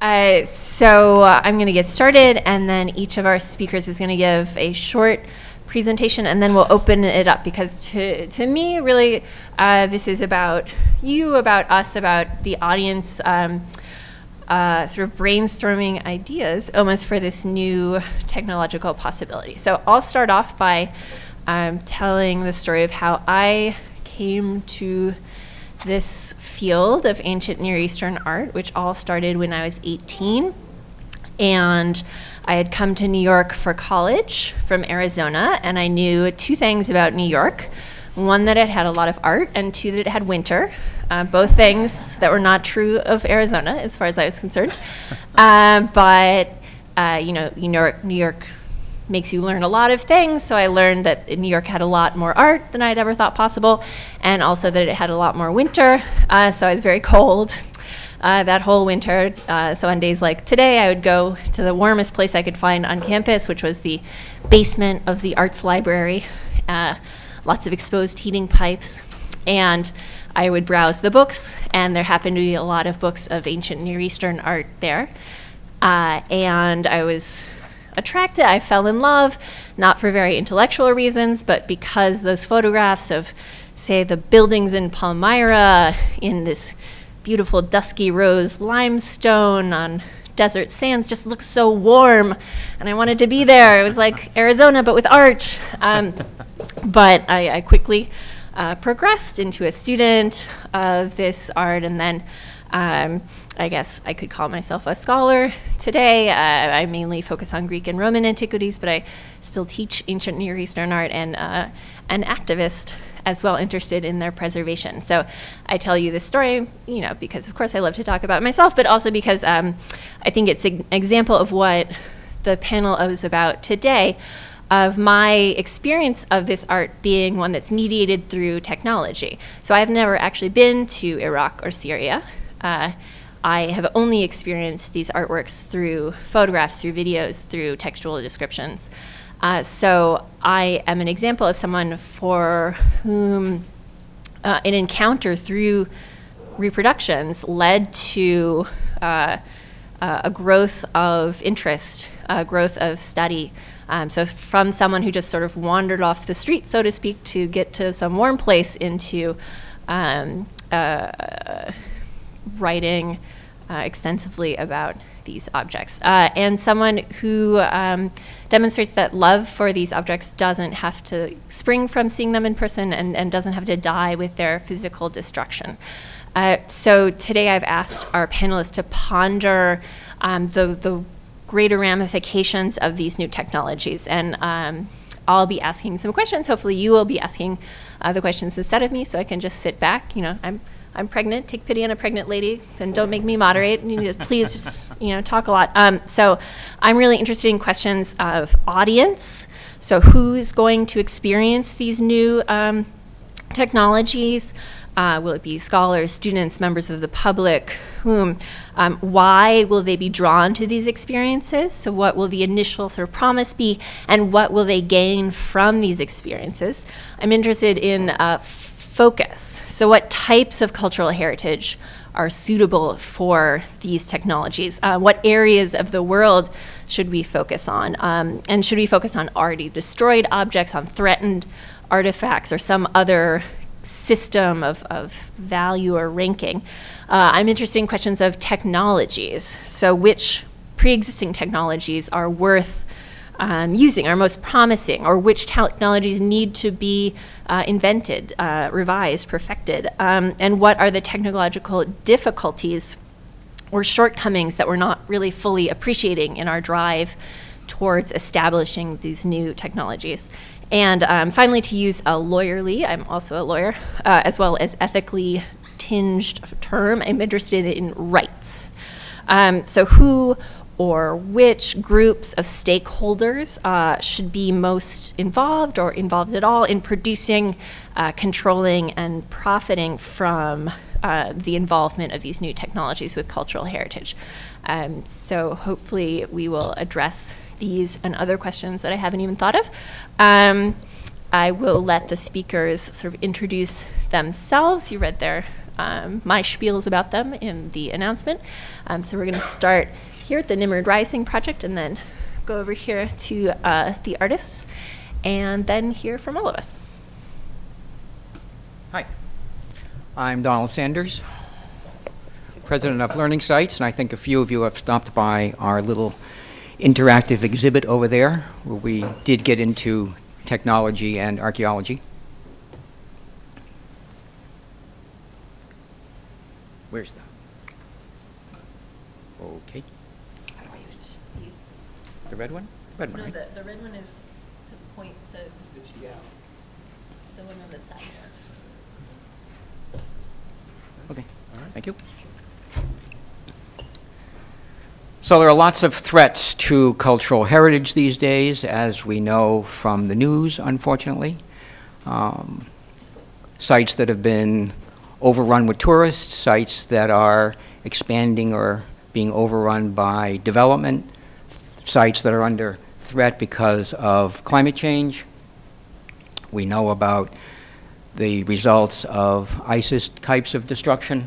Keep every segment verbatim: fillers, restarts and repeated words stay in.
Uh, so uh, I'm going to get started, and then each of our speakers is going to give a short presentation, and then we'll open it up, because to, to me, really, uh, this is about you, about us, about the audience, um, uh, sort of brainstorming ideas almost for this new technological possibility. So I'll start off by um, telling the story of how I came to this field of ancient Near Eastern art, which all started when I was eighteen. And I had come to New York for college from Arizona, and I knew two things about New York. One, that it had a lot of art, and two, that it had winter. Uh, both things that were not true of Arizona, as far as I was concerned. uh, but, uh, you know, New York, New York makes you learn a lot of things, so I learned that New York had a lot more art than I'd ever thought possible, and also that it had a lot more winter, uh, so I was very cold uh, that whole winter. Uh, so on days like today, I would go to the warmest place I could find on campus, which was the basement of the arts library, uh, lots of exposed heating pipes, and I would browse the books, and there happened to be a lot of books of ancient Near Eastern art there, uh, and I was attracted, I fell in love, not for very intellectual reasons, but because those photographs of, say, the buildings in Palmyra in this beautiful dusky rose limestone on desert sands just looked so warm, and I wanted to be there. It was like Arizona, but with art. Um, but I, I quickly uh, progressed into a student of this art, and then um, I guess I could call myself a scholar today. Uh, I mainly focus on Greek and Roman antiquities, but I still teach ancient Near Eastern art, and uh, an activist as well, interested in their preservation. So I tell you this story, you know, because of course I love to talk about myself, but also because um, I think it's an example of what the panel is about today, of my experience of this art being one that's mediated through technology. So I've never actually been to Iraq or Syria. Uh, I have only experienced these artworks through photographs, through videos, through textual descriptions. Uh, so I am an example of someone for whom uh, an encounter through reproductions led to uh, uh, a growth of interest, a growth of study. Um, so from someone who just sort of wandered off the street, so to speak, to get to some warm place, into um, uh, writing uh, extensively about these objects. Uh, and someone who um, demonstrates that love for these objects doesn't have to spring from seeing them in person, and, and doesn't have to die with their physical destruction. Uh, so today I've asked our panelists to ponder um, the, the greater ramifications of these new technologies. And um, I'll be asking some questions. Hopefully you will be asking uh, the questions instead of me, so I can just sit back. You know, I'm I'm pregnant. Take pity on a pregnant lady, and don't make me moderate. You need to please just, you know, talk a lot. Um, so I'm really interested in questions of audience. So who's going to experience these new um, technologies? Uh, will it be scholars, students, members of the public? Whom? Um, why will they be drawn to these experiences? So what will the initial sort of promise be, and what will they gain from these experiences? I'm interested in uh, focus. So what types of cultural heritage are suitable for these technologies? Uh, what areas of the world should we focus on? Um, and should we focus on already destroyed objects, on threatened artifacts, or some other system of, of value or ranking? Uh, I'm interested in questions of technologies. So which pre-existing technologies are worth um, using, are most promising, or which technologies need to be uh, invented, uh, revised, perfected? Um, and what are the technological difficulties or shortcomings that we're not really fully appreciating in our drive towards establishing these new technologies? And um, finally, to use a lawyerly, I'm also a lawyer, uh, as well as ethically tinged term, I'm interested in rights. Um, so who or which groups of stakeholders uh, should be most involved, or involved at all, in producing, uh, controlling, and profiting from uh, the involvement of these new technologies with cultural heritage? Um, so hopefully we will address these and other questions that I haven't even thought of. Um, I will let the speakers sort of introduce themselves. You read their um, my spiels about them in the announcement. Um, so we're going to start here at the Nimrod Rising project and then go over here to uh, the artists and then hear from all of us. Hi, I'm Donald Sanders, president of Learning Sites, and I think a few of you have stopped by our little interactive exhibit over there where we did get into technology and archaeology. Where's that? Okay. How do I use this? The red one? Red one, No, right? the, the red one is to point the, It's yeah. the one on the side. Okay, thank you. So there are lots of threats to cultural heritage these days, as we know from the news, unfortunately. Um, sites that have been overrun with tourists, sites that are expanding or being overrun by development, sites that are under threat because of climate change. We know about the results of ISIS types of destruction.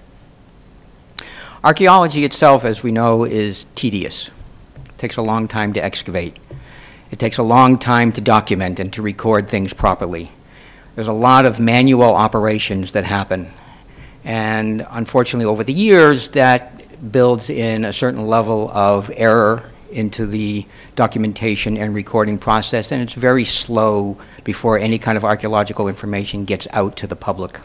Archaeology itself, as we know, is tedious. It takes a long time to excavate. It takes a long time to document and to record things properly. There's a lot of manual operations that happen. And unfortunately, over the years, that builds in a certain level of error into the documentation and recording process, and it's very slow before any kind of archaeological information gets out to the public.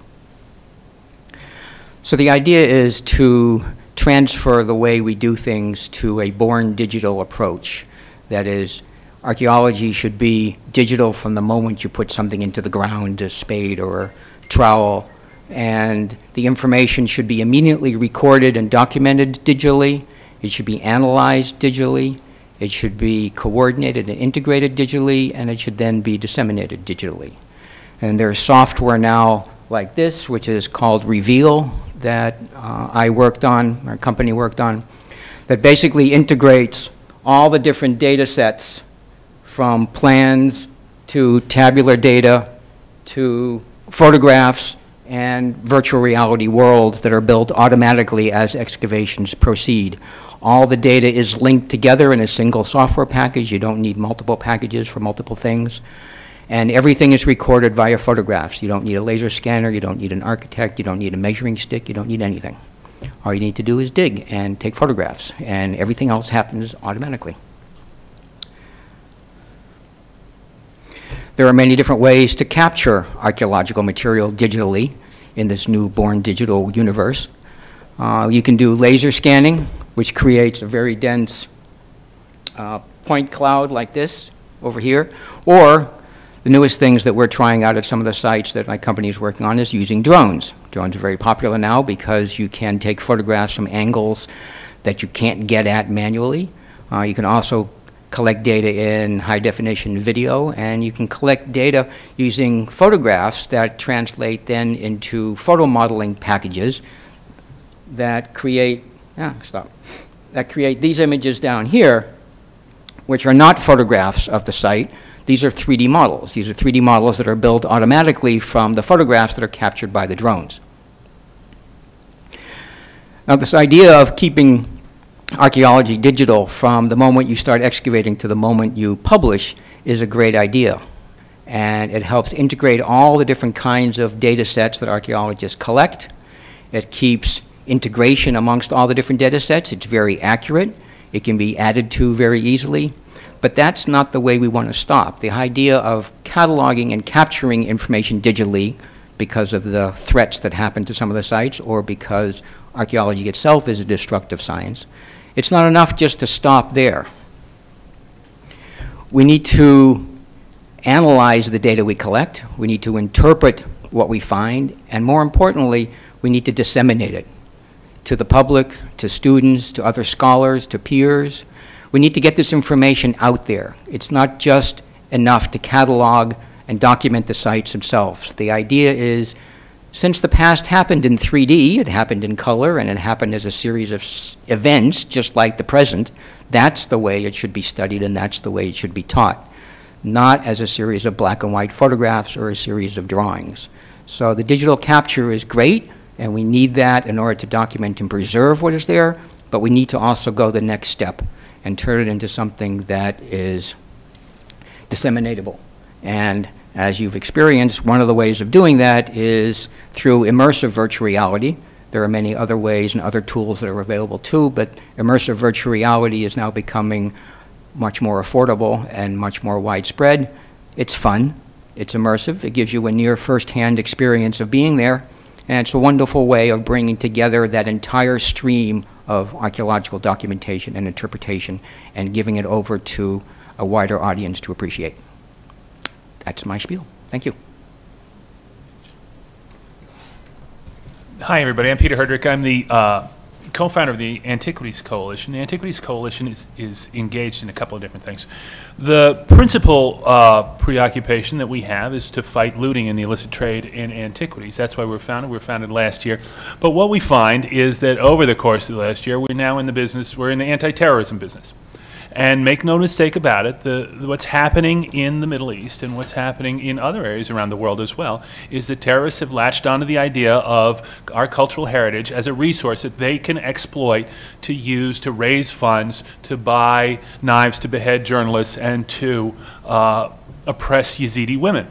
So the idea is to transfer the way we do things to a born digital approach. That is, archaeology should be digital from the moment you put something into the ground, a spade or a trowel, and the information should be immediately recorded and documented digitally. It should be analyzed digitally. It should be coordinated and integrated digitally, and it should then be disseminated digitally. And there's software now like this, which is called Reveal, that uh, I worked on, our company worked on, that basically integrates all the different data sets from plans to tabular data to photographs and virtual reality worlds that are built automatically as excavations proceed. All the data is linked together in a single software package. You don't need multiple packages for multiple things. And everything is recorded via photographs. You don't need a laser scanner, you don't need an architect, you don't need a measuring stick, you don't need anything. All you need to do is dig and take photographs, and everything else happens automatically. There are many different ways to capture archaeological material digitally in this new born digital universe. Uh, you can do laser scanning, which creates a very dense uh, point cloud like this over here, or the newest things that we're trying out at some of the sites that my company is working on is using drones. Drones are very popular now because you can take photographs from angles that you can't get at manually. Uh, you can also collect data in high definition video, and you can collect data using photographs that translate then into photo modeling packages that create, ah, stop, that create these images down here, which are not photographs of the site. These are three D models. These are three D models that are built automatically from the photographs that are captured by the drones. Now, this idea of keeping archaeology digital from the moment you start excavating to the moment you publish is a great idea. And it helps integrate all the different kinds of data sets that archaeologists collect. It keeps integration amongst all the different data sets. It's very accurate. It can be added to very easily. But that's not the way we want to stop. The idea of cataloging and capturing information digitally because of the threats that happen to some of the sites or because archaeology itself is a destructive science, it's not enough just to stop there. We need to analyze the data we collect. We need to interpret what we find. And more importantly, we need to disseminate it to the public, to students, to other scholars, to peers. We need to get this information out there. It's not just enough to catalog and document the sites themselves. The idea is, since the past happened in three D, it happened in color, and it happened as a series of s events, just like the present, that's the way it should be studied, and that's the way it should be taught, not as a series of black and white photographs or a series of drawings. So the digital capture is great. And we need that in order to document and preserve what is there, but we need to also go the next step and turn it into something that is disseminatable. And as you've experienced, one of the ways of doing that is through immersive virtual reality. There are many other ways and other tools that are available too, but immersive virtual reality is now becoming much more affordable and much more widespread. It's fun, it's immersive, it gives you a near first-hand experience of being there, and it's a wonderful way of bringing together that entire stream of archaeological documentation and interpretation and giving it over to a wider audience to appreciate. That's my spiel. Thank you. Hi, everybody. I'm Peter Herdrick. I'm the uh, co-founder of the Antiquities Coalition. The Antiquities Coalition is, is engaged in a couple of different things. The principal uh, preoccupation that we have is to fight looting and the illicit trade in antiquities. That's why we were founded. We were founded last year. But what we find is that over the course of the last year, we're now in the business, we're in the anti-terrorism business. And make no mistake about it, the, what's happening in the Middle East and what's happening in other areas around the world as well is that terrorists have latched onto the idea of our cultural heritage as a resource that they can exploit to use to raise funds, to buy knives to behead journalists, and to uh, oppress Yazidi women.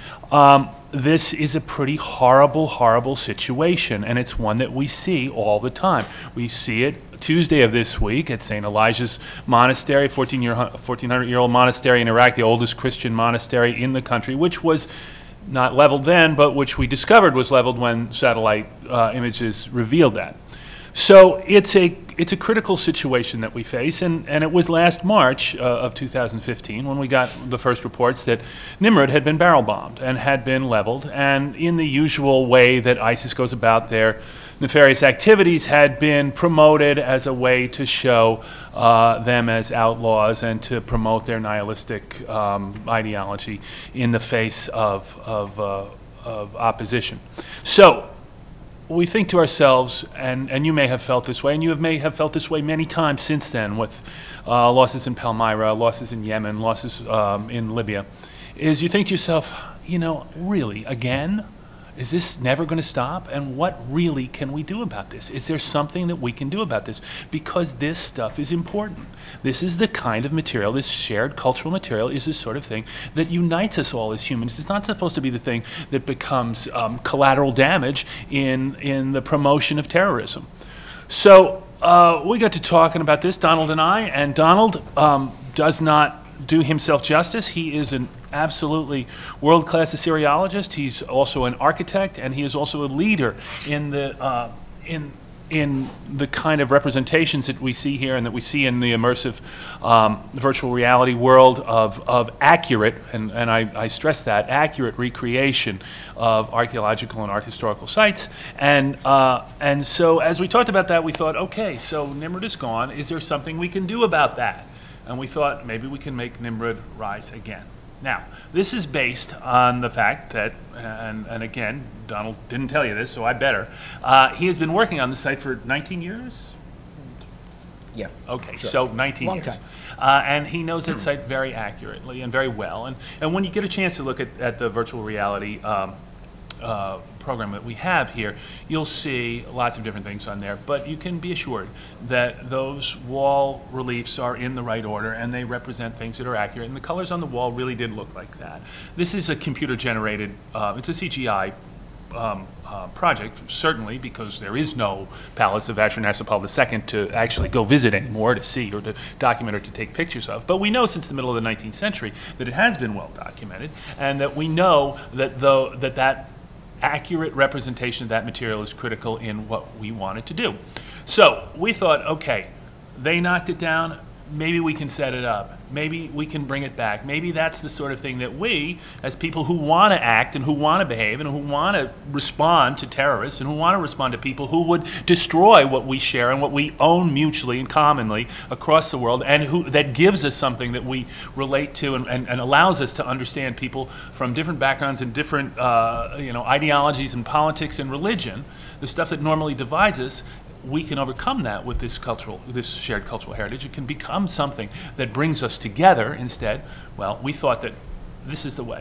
Um, This is a pretty horrible, horrible situation, and it's one that we see all the time. We see it Tuesday of this week at Saint Elijah's Monastery, fourteen hundred year old monastery in Iraq, the oldest Christian monastery in the country, which was not leveled then, but which we discovered was leveled when satellite uh, images revealed that. So it's a it's a critical situation that we face, and, and it was last March uh, of two thousand fifteen when we got the first reports that Nimrud had been barrel bombed and had been leveled, and in the usual way that ISIS goes about their nefarious activities, had been promoted as a way to show uh, them as outlaws and to promote their nihilistic um, ideology in the face of, of, uh, of opposition. So we think to ourselves, and, and you may have felt this way, and you have, may have felt this way many times since then with uh, losses in Palmyra, losses in Yemen, losses um, in Libya, is you think to yourself, you know, really, again? Is this never going to stop? And what really can we do about this? Is there something that we can do about this? Because this stuff is important. This is the kind of material, this shared cultural material is the sort of thing that unites us all as humans. It's not supposed to be the thing that becomes um, collateral damage in, in the promotion of terrorism. So uh, we got to talking about this, Donald and I, and Donald um, does not do himself justice. He is an absolutely world-class Assyriologist. He's also an architect, and he is also a leader in the uh, in in the kind of representations that we see here and that we see in the immersive um, virtual reality world of, of accurate, and, and I, I stress that, accurate recreation of archaeological and art historical sites. And, uh, and so as we talked about that, we thought, okay, so Nimrud is gone. Is there something we can do about that? And we thought maybe we can make Nimrud rise again. Now, this is based on the fact that, and, and again, Donald didn't tell you this, so I better, uh, he has been working on the site for nineteen years? Yeah. Okay, sure. so nineteen Long years. time. Uh, and he knows that site very accurately and very well. And, and when you get a chance to look at, at the virtual reality um, uh, program that we have here, you'll see lots of different things on there, but you can be assured that those wall reliefs are in the right order and they represent things that are accurate, and the colors on the wall really did look like that. This is a computer generated, uh, it's a C G I um, uh, project, certainly, because there is no Palace of Ashurnasirpal the second to actually go visit anymore to see or to document or to take pictures of. But we know since the middle of the nineteenth century that it has been well documented, and that we know that though that that accurate representation of that material is critical in what we wanted to do. So we thought, okay, they knocked it down, maybe we can set it up. Maybe we can bring it back. Maybe that's the sort of thing that we, as people who want to act and who want to behave and who want to respond to terrorists and who want to respond to people who would destroy what we share and what we own mutually and commonly across the world, and who that gives us something that we relate to and, and, and allows us to understand people from different backgrounds and different uh, you know, ideologies and politics and religion, the stuff that normally divides us. We can overcome that with this cultural, this shared cultural heritage. It can become something that brings us together instead. Well, we thought that this is the way.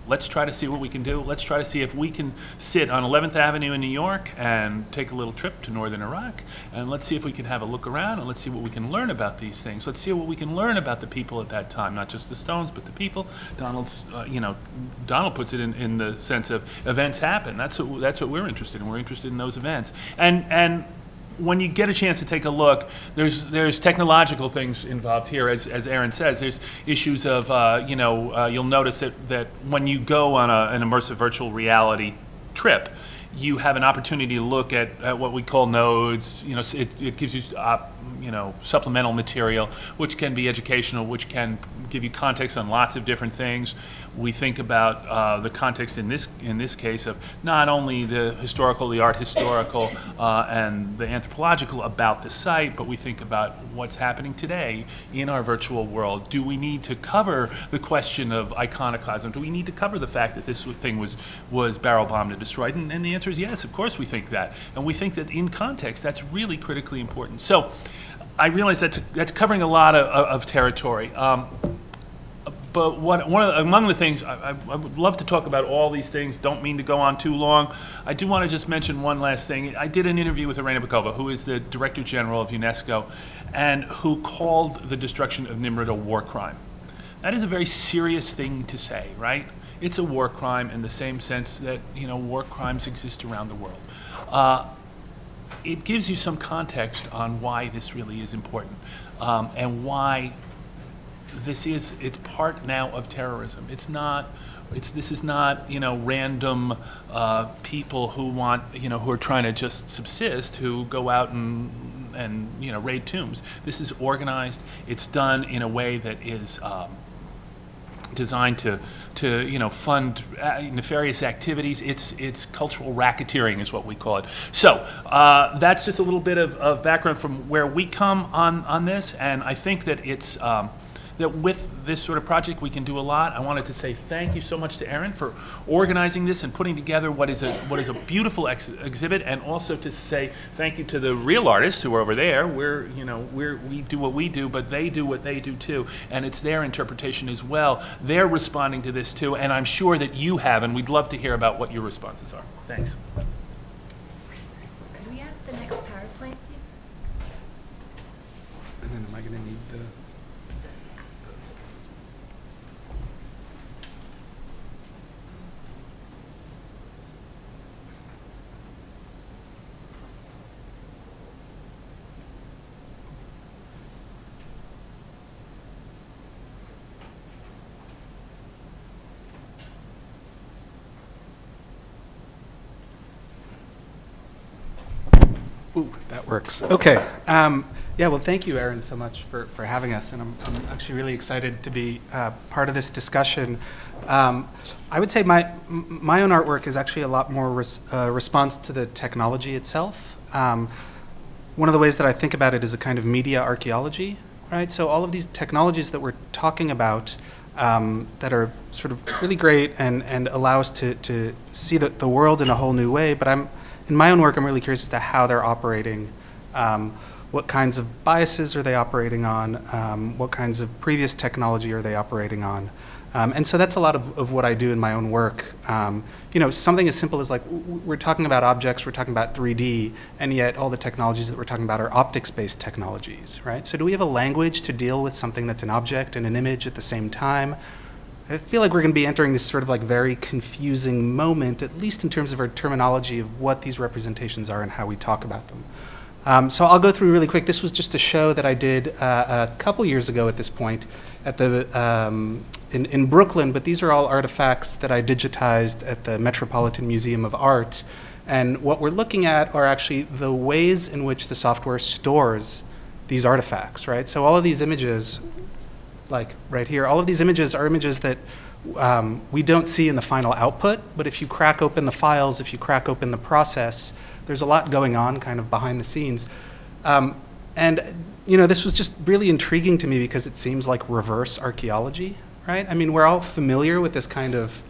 Let's try to see what we can do. Let's try to see if we can sit on eleventh Avenue in New York and take a little trip to northern Iraq, and let's see if we can have a look around, and let's see what we can learn about these things. Let's see what we can learn about the people at that time, not just the stones, but the people. Donald's, uh, you know, Donald puts it in, in the sense of events happen. That's what, that's what we're interested in. We're interested in those events. And, and when you get a chance to take a look, there's there's technological things involved here, as as Aaron says. There's issues of uh, you know uh, you'll notice that that when you go on a, an immersive virtual reality trip, you have an opportunity to look at, at what we call nodes. You know, it it gives you uh, you know supplemental material, which can be educational, which can give you context on lots of different things. We think about uh, the context in this in this case of not only the historical, the art historical, uh, and the anthropological about the site, but we think about what's happening today in our virtual world. Do we need to cover the question of iconoclasm? Do we need to cover the fact that this thing was was barrel bombed and destroyed? And, and the answer is yes, of course we think that. And we think that in context, that's really critically important. So I realize that's, that's covering a lot of, of territory. Um, But what, one of the, among the things, I, I would love to talk about all these things, don't mean to go on too long. I do want to just mention one last thing. I did an interview with Irena Bokova, who is the Director General of UNESCO, and who called the destruction of Nimrud a war crime. That is a very serious thing to say, right? It's a war crime in the same sense that, you know, war crimes exist around the world. Uh, it gives you some context on why this really is important, um, and why this is, it's part now of terrorism. It's not, it's, this is not, you know, random uh, people who want, you know, who are trying to just subsist, who go out and, and, you know, raid tombs. This is organized. It's done in a way that is um, designed to, to, you know, fund uh, nefarious activities. It's, it's cultural racketeering is what we call it. So uh, that's just a little bit of, of background from where we come on, on this, and I think that it's, um, that with this sort of project we can do a lot. I wanted to say thank you so much to Aaron for organizing this and putting together what is a what is a beautiful ex exhibit, and also to say thank you to the real artists who are over there. We're you know we're we do what we do, but they do what they do too, and it's their interpretation as well. They're responding to this too, and I'm sure that you have, and we'd love to hear about what your responses are. Thanks. Could we have the next PowerPoint, please? And then am I going to need the... Ooh, that works. Okay. Um, yeah, well, thank you, Aaron, so much for, for having us. And I'm, I'm actually really excited to be uh, part of this discussion. Um, I would say my, my own artwork is actually a lot more res uh, response to the technology itself. Um, one of the ways that I think about it is a kind of media archaeology, right? So all of these technologies that we're talking about um, that are sort of really great and, and allow us to, to see the, the world in a whole new way, but I'm in my own work, I'm really curious as to how they're operating. Um, what kinds of biases are they operating on? Um, what kinds of previous technology are they operating on? Um, and so that's a lot of, of what I do in my own work. Um, you know, something as simple as like, w we're talking about objects, we're talking about three D, and yet all the technologies that we're talking about are optics-based technologies, right? So do we have a language to deal with something that's an object and an image at the same time? I feel like we're going to be entering this sort of like very confusing moment, at least in terms of our terminology of what these representations are and how we talk about them. Um, so I'll go through really quick. This was just a show that I did uh, a couple years ago at this point at the, um, in, in Brooklyn, but these are all artifacts that I digitized at the Metropolitan Museum of Art. And what we're looking at are actually the ways in which the software stores these artifacts, right? So all of these images, like right here, all of these images are images that um, we don't see in the final output, but if you crack open the files, if you crack open the process, there's a lot going on kind of behind the scenes. Um, and you know, this was just really intriguing to me because it seems like reverse archaeology, right? I mean, we're all familiar with this kind of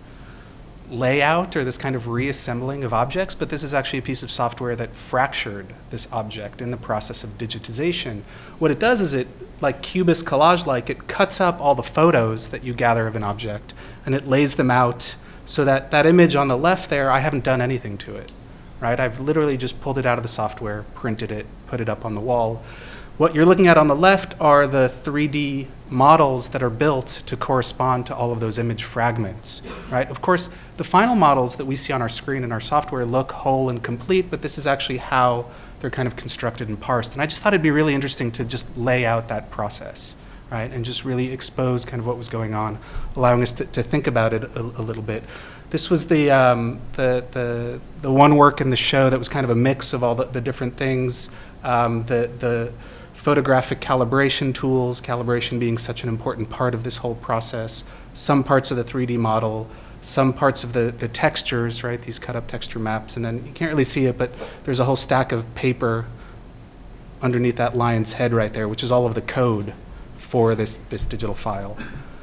layout or this kind of reassembling of objects, but this is actually a piece of software that fractured this object in the process of digitization. What it does is it, like Cubist collage-like, it cuts up all the photos that you gather of an object and it lays them out So that, that image on the left there, I haven't done anything to it, right? I've literally just pulled it out of the software, printed it, put it up on the wall. What you're looking at on the left are the three D models that are built to correspond to all of those image fragments, right? Of course, the final models that we see on our screen in our software look whole and complete, but this is actually how they're kind of constructed and parsed. And I just thought it'd be really interesting to just lay out that process, right? And just really expose kind of what was going on, allowing us to, to think about it a, a little bit. This was the, um, the, the, the one work in the show that was kind of a mix of all the, the different things. Um, the, the photographic calibration tools, calibration being such an important part of this whole process, some parts of the three D model, some parts of the, the textures, right, these cut up texture maps, and then you can't really see it, but there's a whole stack of paper underneath that lion's head right there, which is all of the code for this, this digital file.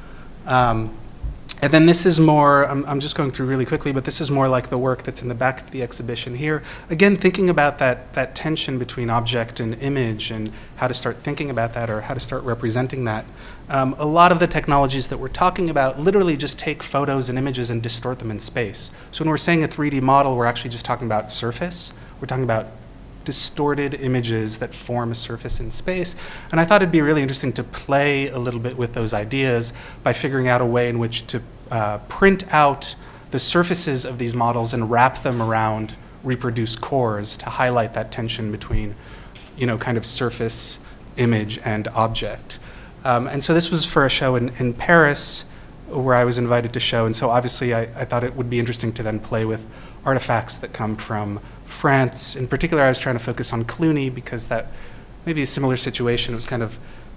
Um, and then this is more, I'm, I'm just going through really quickly, but this is more like the work that's in the back of the exhibition here. Again, thinking about that, that tension between object and image and how to start thinking about that or how to start representing that. Um, a lot of the technologies that we're talking about literally just take photos and images and distort them in space. So when we're saying a three D model, we're actually just talking about surface. We're talking about distorted images that form a surface in space. And I thought it'd be really interesting to play a little bit with those ideas by figuring out a way in which to uh, print out the surfaces of these models and wrap them around reproduced cores to highlight that tension between, you know, kind of surface, image, and object. Um, and so this was for a show in, in Paris where I was invited to show. And so obviously I, I thought it would be interesting to then play with artifacts that come from France. In particular, I was trying to focus on Cluny because that may be a similar situation. It was kind of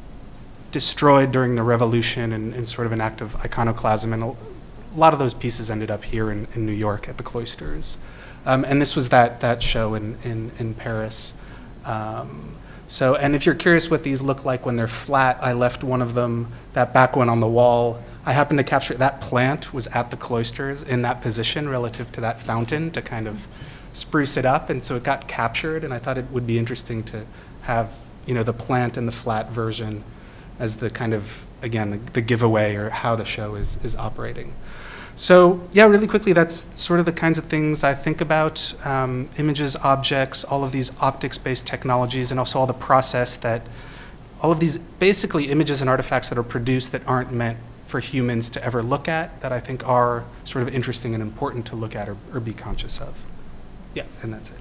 destroyed during the revolution and, and sort of an act of iconoclasm. And a lot of those pieces ended up here in, in New York at the Cloisters. Um, and this was that, that show in, in, in Paris. Um, so, and if you're curious what these look like when they're flat, I left one of them, that back one on the wall. I happened to capture, that plant was at the Cloisters in that position relative to that fountain to kind of spruce it up, and so it got captured, and I thought it would be interesting to have, you know, the plant and the flat version as the kind of, again, the, the giveaway or how the show is, is operating. So yeah, really quickly, that's sort of the kinds of things I think about, um, images, objects, all of these optics-based technologies, and also all the process that, all of these basically images and artifacts that are produced that aren't meant for humans to ever look at, that I think are sort of interesting and important to look at or, or be conscious of. Yeah, and that's it.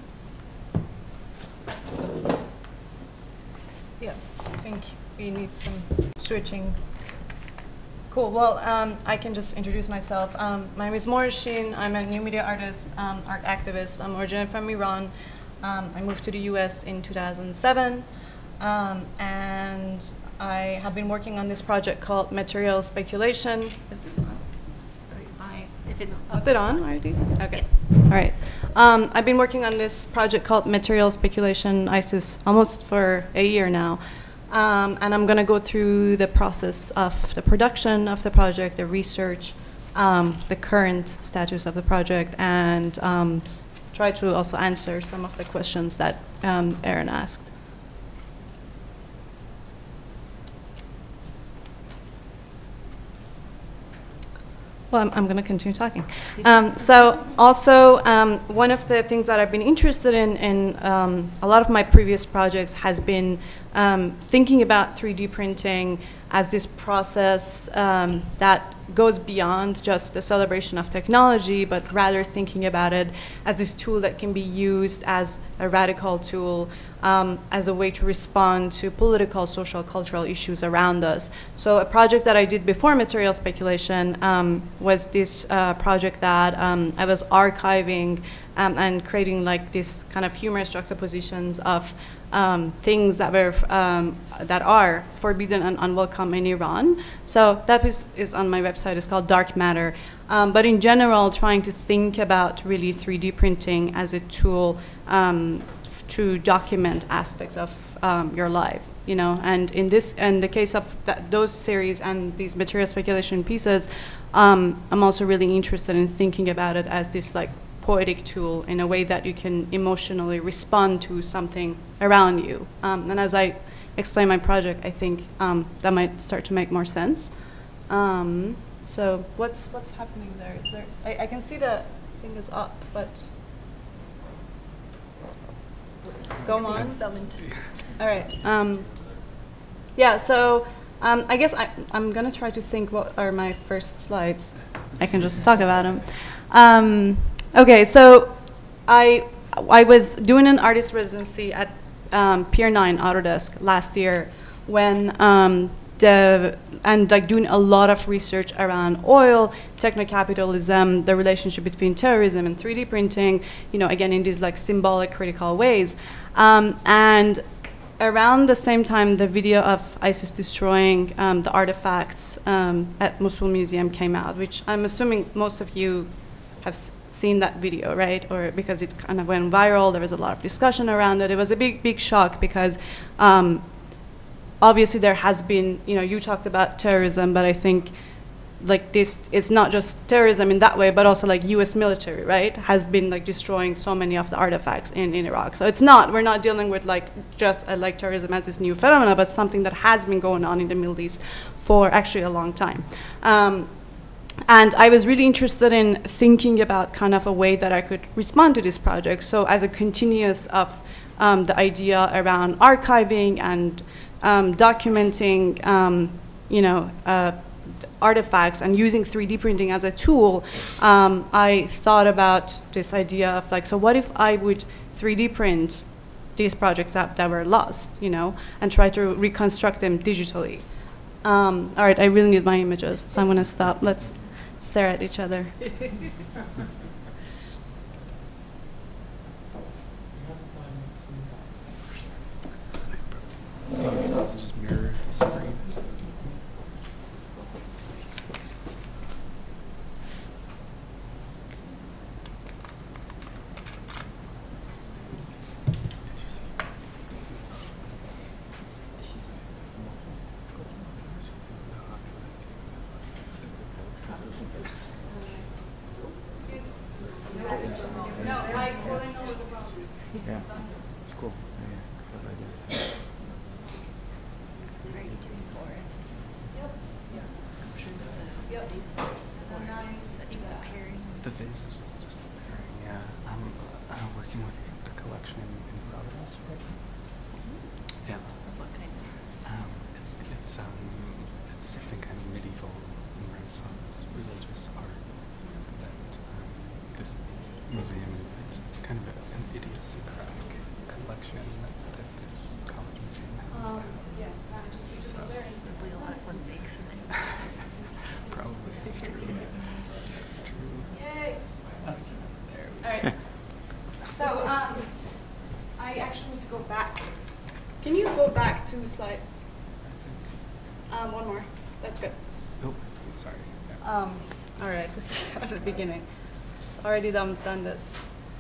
Yeah, I think we need some switching. Cool. Well, um, I can just introduce myself. Um, my name is Morris Sheen. I'm a new media artist, um, art activist. I'm originally from Iran. Um, I moved to the U S in two thousand seven, um, and I have been working on this project called Material Speculation. Is this on? I, if it's Is it on already? Okay. All right. Um, I've been working on this project called Material Speculation, ISIS, almost for a year now. Um, and I'm going to go through the process of the production of the project, the research, um, the current status of the project, and um, try to also answer some of the questions that um, Aaron asked. Well, I'm, I'm going to continue talking. Um, so also, um, one of the things that I've been interested in in um, a lot of my previous projects has been um, thinking about three D printing as this process um, that goes beyond just the celebration of technology, but rather thinking about it as this tool that can be used as a radical tool, um, as a way to respond to political, social, cultural issues around us. So a project that I did before Material Speculation um, was this uh, project that um, I was archiving um, and creating like this kind of humorous juxtapositions of Um, things that were um, that are forbidden and unwelcome in Iran. So that is, is on my website. It's called Dark Matter. Um, but in general, trying to think about really three D printing as a tool um, to document aspects of um, your life, you know. And in this, in the case of that, those series and these Material Speculation pieces, um, I'm also really interested in thinking about it as this like poetic tool in a way that you can emotionally respond to something around you. Um, and as I explain my project, I think um, that might start to make more sense. Um, So what's what's happening there? Is there? I, I can see the thing is up, but go on. All right. Um, yeah. So um, I guess I, I'm gonna try to think what are my first slides. I can just talk about them. Um, okay. So I I was doing an artist residency at um, Pier nine Autodesk last year when. Um, The, and like doing a lot of research around oil, techno-capitalism, the relationship between terrorism and three D printing, you know, again, in these like symbolic, critical ways. Um, and around the same time, the video of ISIS destroying um, the artifacts um, at Mosul Museum came out, which I'm assuming most of you have s seen that video, right? Or because it kind of went viral, there was a lot of discussion around it. It was a big, big shock because um, obviously there has been, you know, you talked about terrorism, but I think like this, it's not just terrorism in that way, but also like U S military, right, has been like destroying so many of the artifacts in, in Iraq. So it's not, we're not dealing with like just uh, like terrorism as this new phenomenon, but something that has been going on in the Middle East for actually a long time. Um, and I was really interested in thinking about kind of a way that I could respond to this project. So as a continuous of um, the idea around archiving and Um, documenting, um, you know, uh, artifacts and using three D printing as a tool, um, I thought about this idea of like, so what if I would three D print these projects that, that were lost, you know, and try to reconstruct them digitally. Um, all right, I really need my images, so I'm going to stop. Let's stare at each other. Just mirror the screen. Yeah, it's cool. Yeah, good idea. The Vases was just a pairing, yeah. I'm uh, working with a collection in, in Providence right now. Yeah. Um, it's it's um it's I think kind of medieval and Renaissance religious art that um, this museum it's it's kind of a, an idiosyncratic collection that, that this college museum has. Um, yeah, just because so, there Probably a lot of fun things in there. Probably it's true. That's true. Yay! Uh, there we All right. So um, I actually need to go back. Can you go back two slides? Um, one more. That's good. Oh, sorry. Yeah. Um, all right, this is at the beginning. It's already done, done this.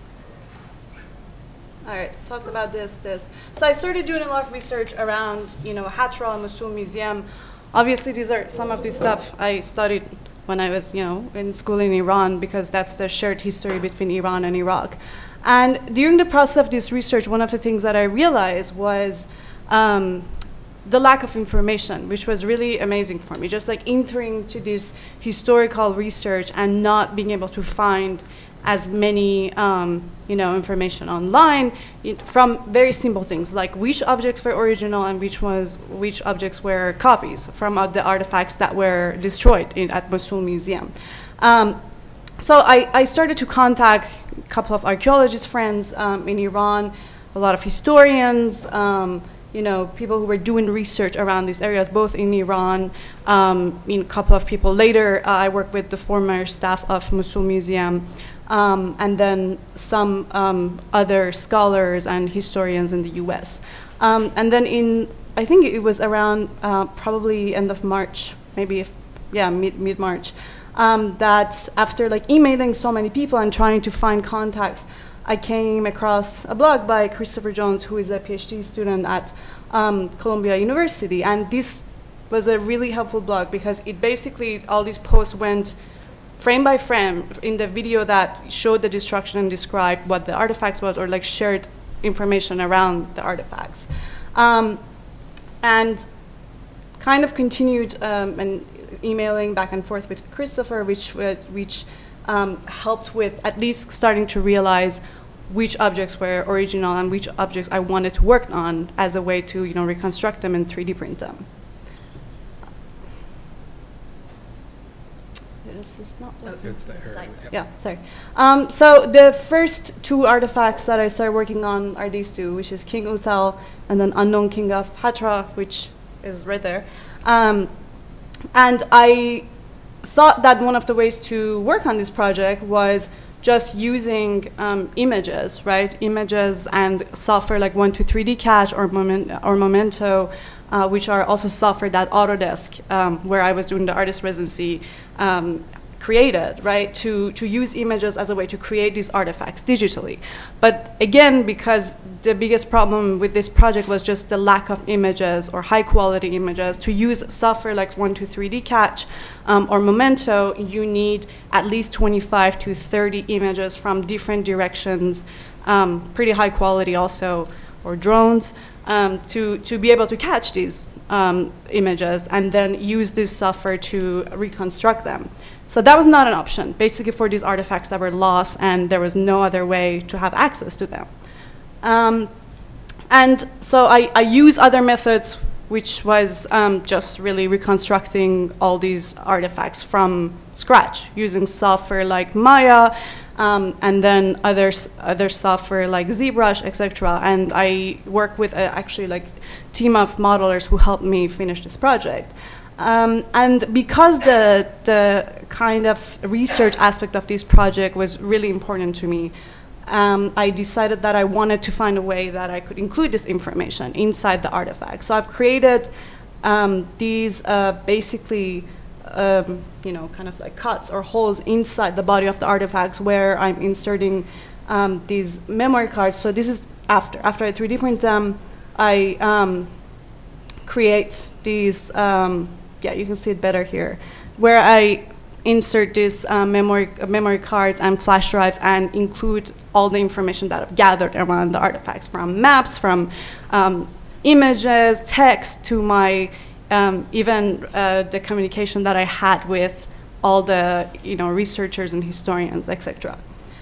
All right, talked about this, this. So I started doing a lot of research around, you know, Hatra and Mosul Museum. Obviously, these are some of the stuff I studied when I was, you know, in school in Iran, because that's the shared history between Iran and Iraq. And during the process of this research, one of the things that I realized was um, the lack of information, which was really amazing for me. Just like entering to this historical research and not being able to find as many, um, you know, information online it, from very simple things like which objects were original and which was which objects were copies from uh, the artifacts that were destroyed in, at Mosul Museum. Um, so I, I started to contact a couple of archaeologist friends um, in Iran, a lot of historians, um, you know, people who were doing research around these areas, both in Iran, um, in a couple of people later. Uh, I worked with the former staff of Mosul Museum. Um, and then some um, other scholars and historians in the U S. Um, and then in, I think it was around uh, probably end of March, maybe, if, yeah, mid, mid-March, um, that after like emailing so many people and trying to find contacts, I came across a blog by Christopher Jones, who is a PhD student at um, Columbia University. And this was a really helpful blog because it basically, all these posts went frame by frame in the video that showed the destruction and described what the artifacts was, or like shared information around the artifacts. Um, and kind of continued um, and emailing back and forth with Christopher, which, uh, which um, helped with at least starting to realize which objects were original and which objects I wanted to work on as a way to, you know, reconstruct them and three D print them. This is not working. It's there. Yep. Yeah, sorry. Um, so the first two artifacts that I started working on are these two, which is King Uthal and then Unknown King of Hatra, which is right there. Um, and I thought that one of the ways to work on this project was just using um, images, right? Images and software like one two three D Catch or, Moment, or Momento, uh, which are also software that Autodesk, um, where I was doing the artist residency, um, created, right, to, to use images as a way to create these artifacts digitally. But again, because the biggest problem with this project was just the lack of images or high quality images, to use software like one two three D Catch um, or Momento, you need at least twenty-five to thirty images from different directions, um, pretty high quality also, or drones, um, to, to be able to catch these um, images and then use this software to reconstruct them. So that was not an option, basically for these artifacts that were lost and there was no other way to have access to them. Um, and so I, I use other methods, which was um, just really reconstructing all these artifacts from scratch, using software like Maya, um, and then others, other software like ZBrush, et cetera. And I work with a, actually like team of modelers who helped me finish this project. Um, and because the, the kind of research aspect of this project was really important to me, um, I decided that I wanted to find a way that I could include this information inside the artifact. So I've created um, these uh, basically, um, you know, kind of like cuts or holes inside the body of the artifacts where I'm inserting um, these memory cards. So this is after. After I three D print them, I um, create these um, yeah, you can see it better here, where I insert these uh, memory, uh, memory cards and flash drives and include all the information that I've gathered around the artifacts, from maps, from um, images, text, to my, um, even uh, the communication that I had with all the, you know, researchers and historians, et cetera.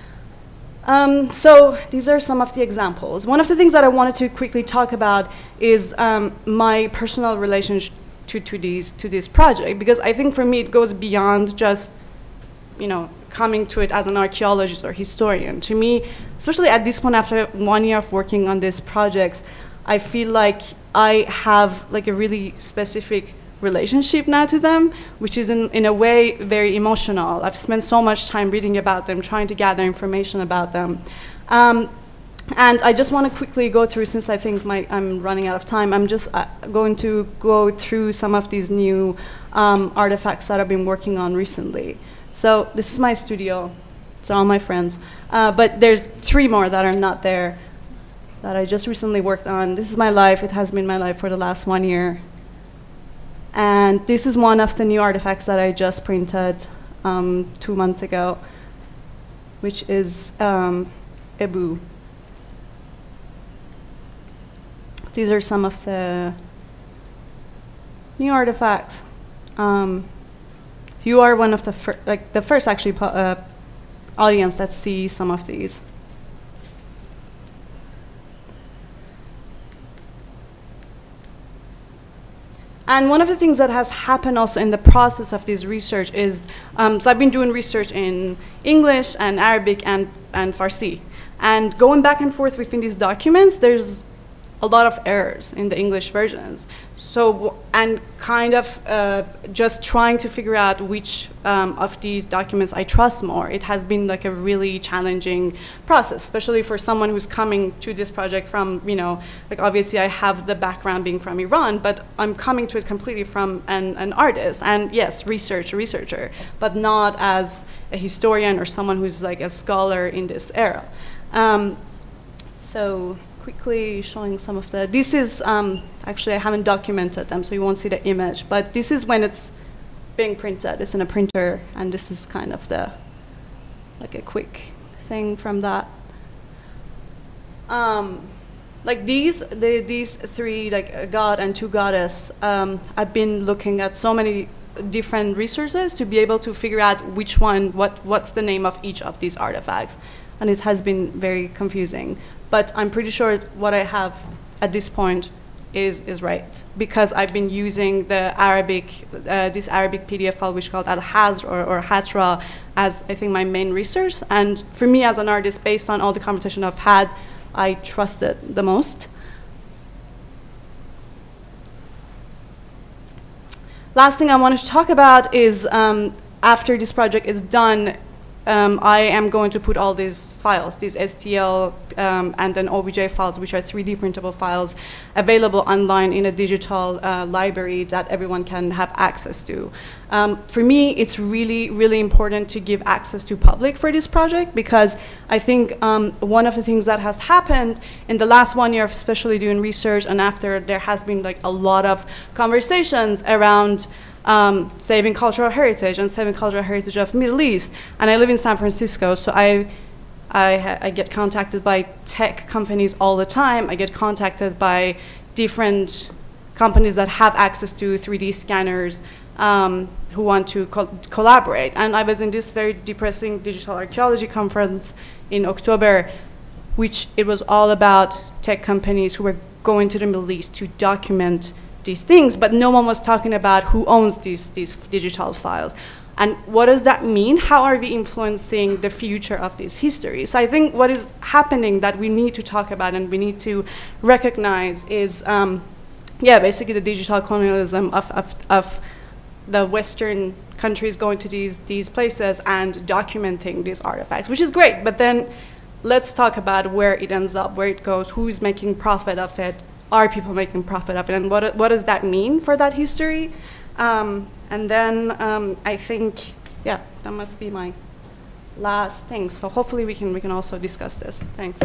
Um, so these are some of the examples. One of the things that I wanted to quickly talk about is um, my personal relationship To, to, these, to this project, because I think for me it goes beyond just, you know, coming to it as an archaeologist or historian. To me, especially at this point after one year of working on these projects, I feel like I have like a really specific relationship now to them, which is in, in a way very emotional. I've spent so much time reading about them, trying to gather information about them. Um, And I just want to quickly go through, since I think my, I'm running out of time, I'm just uh, going to go through some of these new um, artifacts that I've been working on recently. So this is my studio, so all my friends. Uh, but there's three more that are not there that I just recently worked on. This is my life. It has been my life for the last one year. And this is one of the new artifacts that I just printed um, two months ago, which is um, Ebu. These are some of the new artifacts. Um, you are one of the fir like the first actually uh, audience that sees some of these. And one of the things that has happened also in the process of this research is, um, so I've been doing research in English and Arabic and, and Farsi. And going back and forth between these documents, there's a lot of errors in the English versions. So, and kind of uh, just trying to figure out which um, of these documents I trust more. It has been like a really challenging process, especially for someone who's coming to this project from, you know, like obviously I have the background being from Iran, but I'm coming to it completely from an, an artist, and yes, research, researcher, but not as a historian or someone who's like a scholar in this era. Um, so, quickly showing some of the, this is, um, actually I haven't documented them, so you won't see the image, but this is when it's being printed. It's in a printer, and this is kind of the, like a quick thing from that. Um, like these, the, these three, like a god and two goddess, um, I've been looking at so many different resources to be able to figure out which one, what, what's the name of each of these artifacts. And it has been very confusing. But I'm pretty sure what I have at this point is, is right, because I've been using the Arabic, uh, this Arabic P D F file which is called Al-Hazr or, or Hatra as, I think, my main resource. And for me as an artist, based on all the conversation I've had, I trust it the most. Last thing I wanted to talk about is um, after this project is done, um, I am going to put all these files, these S T L um, and then O B J files, which are three D printable files, available online in a digital uh, library that everyone can have access to. Um, for me, it's really, really important to give access to public for this project, because I think um, one of the things that has happened in the last one year, especially doing research, and after there has been like a lot of conversations around um, saving cultural heritage and saving cultural heritage of Middle East. And I live in San Francisco, so I, I, I get contacted by tech companies all the time. I get contacted by different companies that have access to three D scanners, Um, who want to co collaborate. And I was in this very depressing digital archaeology conference in October, which it was all about tech companies who were going to the Middle East to document these things, but no one was talking about who owns these, these digital files. And what does that mean? How are we influencing the future of this history? So I think what is happening that we need to talk about and we need to recognize is, um, yeah, basically the digital colonialism of, of, of the Western countries going to these, these places and documenting these artifacts, which is great. But then let's talk about where it ends up, where it goes, who's making profit of it, are people making profit of it, and what, what does that mean for that history? Um, and then um, I think, yeah, that must be my last thing. So hopefully we can, we can also discuss this. Thanks.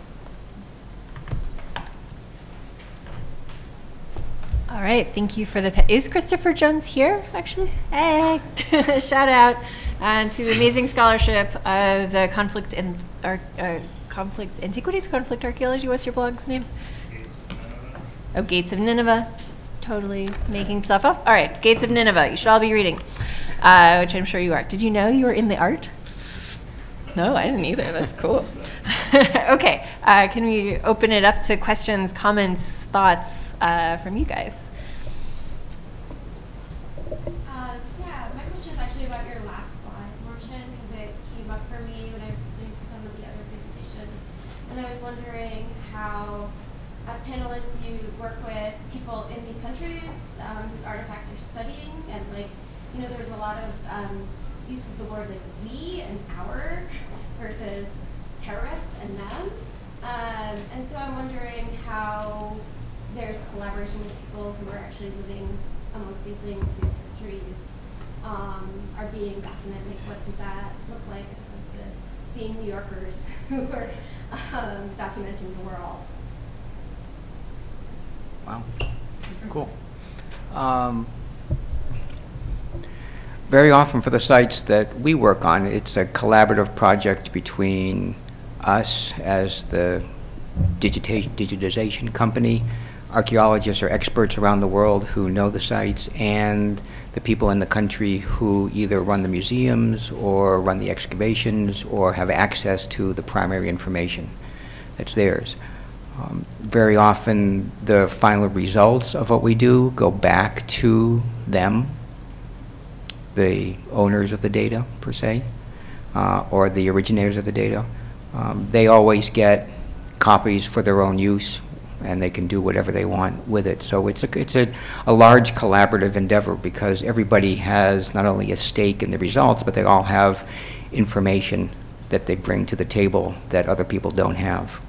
All right, thank you for the, pa is Christopher Jones here, actually? Hey, shout out uh, to the amazing scholarship of the conflict in, ar uh, conflict antiquities, conflict archaeology, what's your blog's name? Oh, Gates of Nineveh, totally making stuff up. All right, Gates of Nineveh, you should all be reading, uh, which I'm sure you are. Did you know you were in the art? No, I didn't either, that's cool. Okay, uh, can we open it up to questions, comments, thoughts uh, from you guys? Uh, yeah, my question is actually about your last slide, Martian, because it came up for me when I was listening to some of the other presentations. And I was wondering how, as panelists, you work with people in these countries um, whose artifacts you're studying, and like, you know, there's a lot of um, use of the word like we and our versus terrorists and them. Um, and so I'm wondering how there's collaboration with people who are actually living amongst these things, whose histories um, are being documented. Like, what does that look like as opposed to being New Yorkers who are um, documenting the world? Wow, cool. Um, very often for the sites that we work on, it's a collaborative project between us as the digita digitization company, archaeologists or experts around the world who know the sites, and the people in the country who either run the museums or run the excavations or have access to the primary information that's theirs. Um, very often the final results of what we do go back to them, the owners of the data per se, uh, or the originators of the data. Um, they always get copies for their own use, and they can do whatever they want with it. So it's a, it's a, a large collaborative endeavor because everybody has not only a stake in the results, but they all have information that they bring to the table that other people don't have.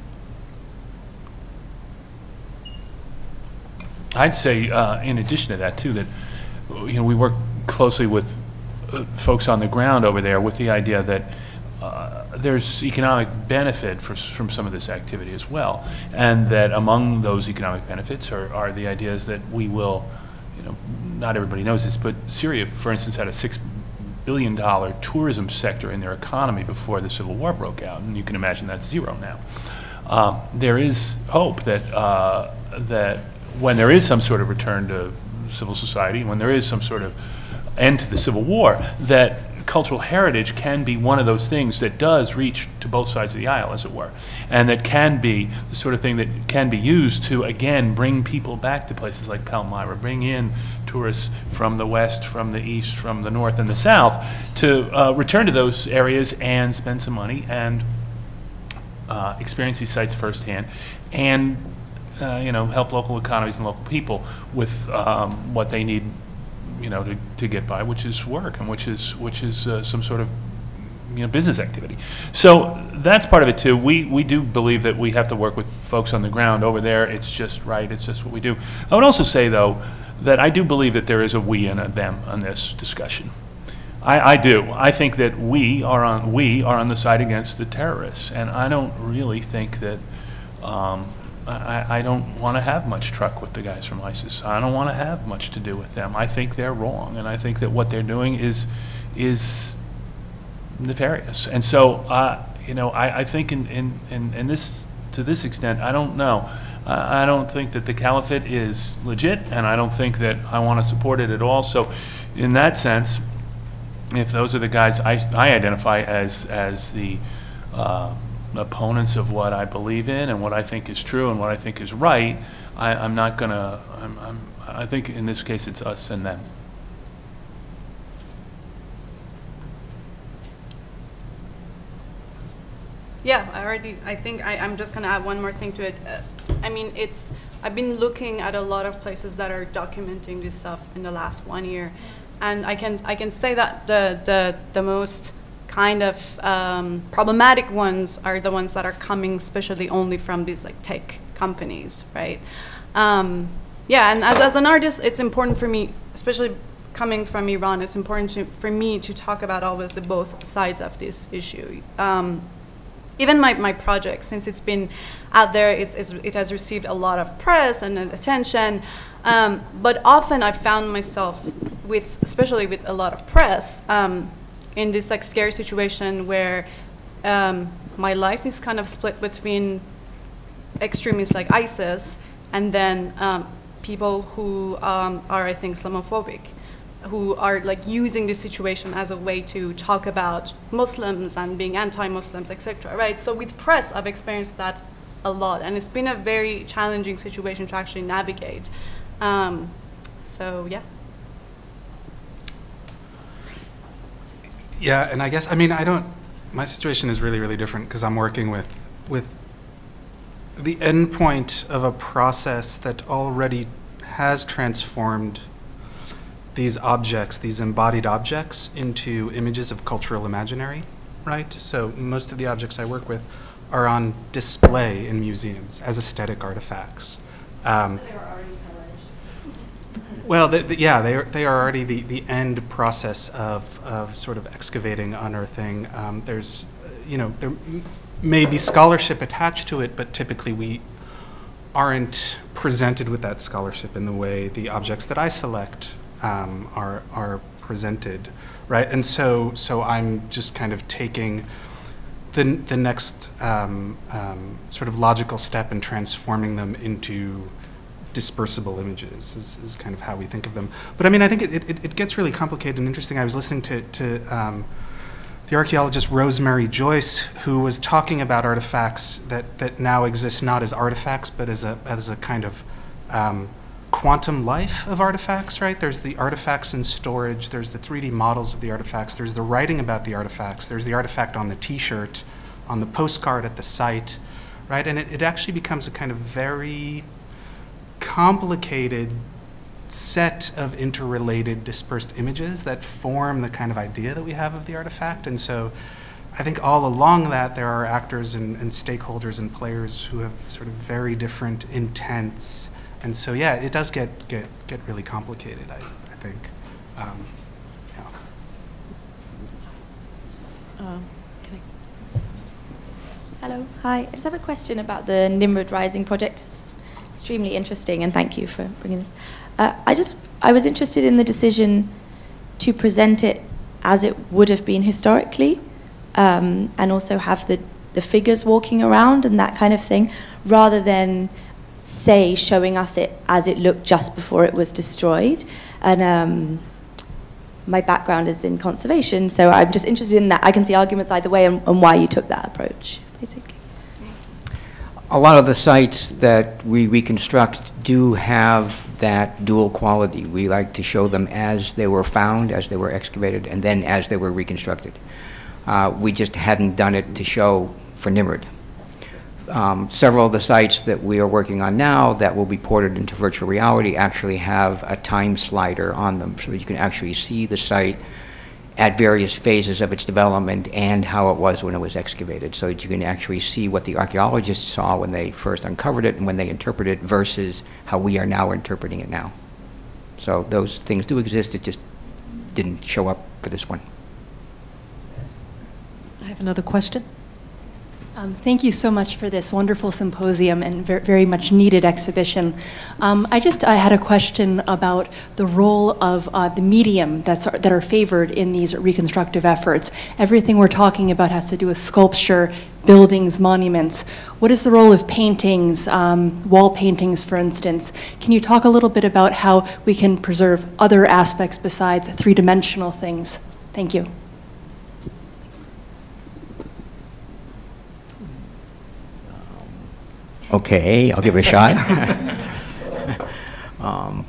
I'd say, uh, in addition to that, too, that you know we work closely with uh, folks on the ground over there with the idea that uh, there's economic benefit for, from some of this activity as well, and that among those economic benefits are, are the ideas that we will, you know, not everybody knows this, but Syria, for instance, had a six billion dollar tourism sector in their economy before the civil war broke out, and you can imagine that's zero now. Um, there is hope that uh, that when there is some sort of return to civil society, when there is some sort of end to the Civil War, that cultural heritage can be one of those things that does reach to both sides of the aisle, as it were, and that can be the sort of thing that can be used to, again, bring people back to places like Palmyra, bring in tourists from the west, from the east, from the north and the south, to uh, return to those areas and spend some money and uh, experience these sites firsthand, and uh, you know, help local economies and local people with um, what they need, you know, to, to get by, which is work, and which is which is uh, some sort of, you know, business activity. So that's part of it too. We we do believe that we have to work with folks on the ground over there. It's just right. It's just what we do. I would also say though that I do believe that there is a we and a them on this discussion. I, I do. I think that we are on we are on the side against the terrorists, and I don't really think that. Um, I, I don't want to have much truck with the guys from ISIS. I don't want to have much to do with them. I think they're wrong, and I think that what they're doing is is nefarious. And so, uh, you know, I, I think in, in, in, in this, to this extent, I don't know. Uh, I don't think that the caliphate is legit, and I don't think that I want to support it at all. So in that sense, if those are the guys I, I identify as, as the uh, opponents of what I believe in and what I think is true and what I think is right, I, I'm not gonna, I'm, I'm, I think in this case it's us and them. Yeah, I already, I think I, I'm just gonna add one more thing to it. Uh, I mean, it's, I've been looking at a lot of places that are documenting this stuff in the last one year. And I can, I can say that the, the, the most kind of um, problematic ones are the ones that are coming especially only from these like tech companies, right? Um, yeah, and as, as an artist, it's important for me, especially coming from Iran, it's important to, for me to talk about always the both sides of this issue. Um, even my, my project, since it's been out there, it's, it's, it has received a lot of press and attention, um, but often I've found myself with, especially with a lot of press, um, in this like scary situation where um, my life is kind of split between extremists like ISIS and then um, people who um, are, I think, Islamophobic, who are like using this situation as a way to talk about Muslims and being anti-Muslims, et cetera. Right? So with press, I've experienced that a lot, and it's been a very challenging situation to actually navigate. Um, so yeah. Yeah, and I guess, I mean, I don't, my situation is really, really different because I'm working with, with the endpoint of a process that already has transformed these objects, these embodied objects, into images of cultural imaginary, right? So most of the objects I work with are on display in museums as aesthetic artifacts. Um, so they were already Well, the, the, yeah, they are, they are already the, the end process of, of sort of excavating, unearthing. Um, there's, you know, there m may be scholarship attached to it, but typically we aren't presented with that scholarship in the way the objects that I select um, are, are presented, right? And so, so I'm just kind of taking the, the next um, um, sort of logical step and transforming them into dispersible images is, is kind of how we think of them. But I mean, I think it, it, it gets really complicated and interesting. I was listening to, to um, the archaeologist Rosemary Joyce, who was talking about artifacts that, that now exist not as artifacts, but as a, as a kind of um, quantum life of artifacts, right? There's the artifacts in storage, there's the three D models of the artifacts, there's the writing about the artifacts, there's the artifact on the t-shirt, on the postcard at the site, right? And it, it actually becomes a kind of very complicated set of interrelated dispersed images that form the kind of idea that we have of the artifact. And so I think all along that there are actors and, and stakeholders and players who have sort of very different intents. And so yeah, it does get, get, get really complicated, I, I think. Um, yeah. Um, can I? Hello, hi. I just have a question about the Nimrod Rising project. It's extremely interesting, and thank you for bringing this. Uh, I just, I was interested in the decision to present it as it would have been historically, um, and also have the, the figures walking around and that kind of thing, rather than, say, showing us it as it looked just before it was destroyed. And um, my background is in conservation, so I'm just interested in that. I can see arguments either way on, on why you took that approach, basically. A lot of the sites that we reconstruct do have that dual quality. We like to show them as they were found, as they were excavated, and then as they were reconstructed. Uh, we just hadn't done it to show for Nimrod. Um, several of the sites that we are working on now that will be ported into virtual reality actually have a time slider on them, so that you can actually see the site at various phases of its development and how it was when it was excavated, so that you can actually see what the archaeologists saw when they first uncovered it and when they interpreted it versus how we are now interpreting it now. So those things do exist, it just didn't show up for this one. I have another question. Um, thank you so much for this wonderful symposium and ver very much needed exhibition. Um, I just I had a question about the role of uh, the medium that's, that are favored in these reconstructive efforts. Everything we're talking about has to do with sculpture, buildings, monuments. What is the role of paintings, um, wall paintings, for instance? Can you talk a little bit about how we can preserve other aspects besides three-dimensional things? Thank you. Okay, I'll give it a shot. um,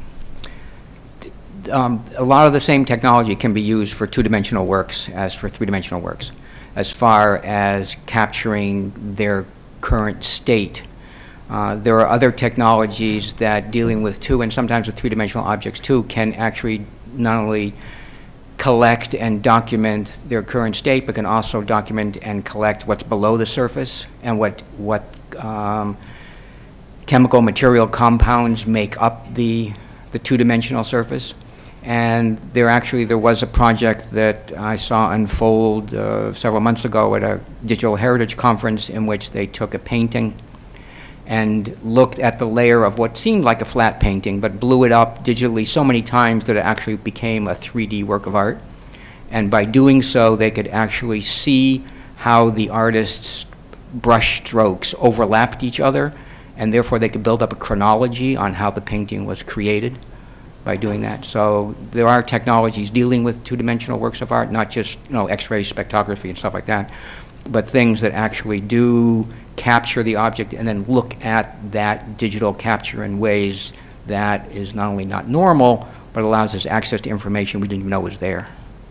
um, a lot of the same technology can be used for two-dimensional works as for three-dimensional works, as far as capturing their current state. Uh, there are other technologies that, dealing with two and sometimes with three-dimensional objects too, can actually not only collect and document their current state, but can also document and collect what's below the surface and what what um, chemical material compounds make up the the two-dimensional surface. And there actually there was a project that I saw unfold uh, several months ago at a Digital Heritage Conference, in which they took a painting and looked at the layer of what seemed like a flat painting, but blew it up digitally so many times that it actually became a three D work of art. And by doing so, they could actually see how the artist's brush strokes overlapped each other, and therefore they could build up a chronology on how the painting was created by doing that. So there are technologies dealing with two-dimensional works of art, not just, you know, X-ray spectrography and stuff like that, but things that actually do capture the object and then look at that digital capture in ways that is not only not normal, but allows us access to information we didn't even know was there.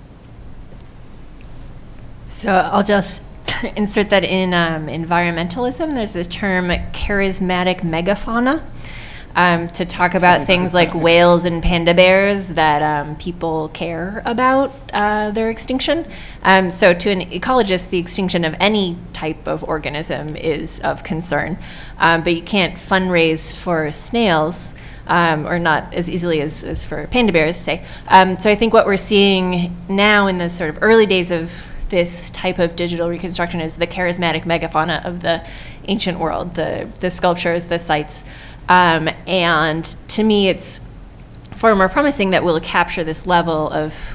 So I'll just insert that in um, environmentalism, there's this term charismatic megafauna, um, to talk about things like whales and panda bears that um, people care about uh, their extinction. Um, so to an ecologist, the extinction of any type of organism is of concern, um, but you can't fundraise for snails, um, or not as easily as, as for panda bears, say. Um, so I think what we're seeing now in the sort of early days of this type of digital reconstruction is the charismatic megafauna of the ancient world, the, the sculptures, the sites. Um, and to me, it's far more promising that we'll capture this level of,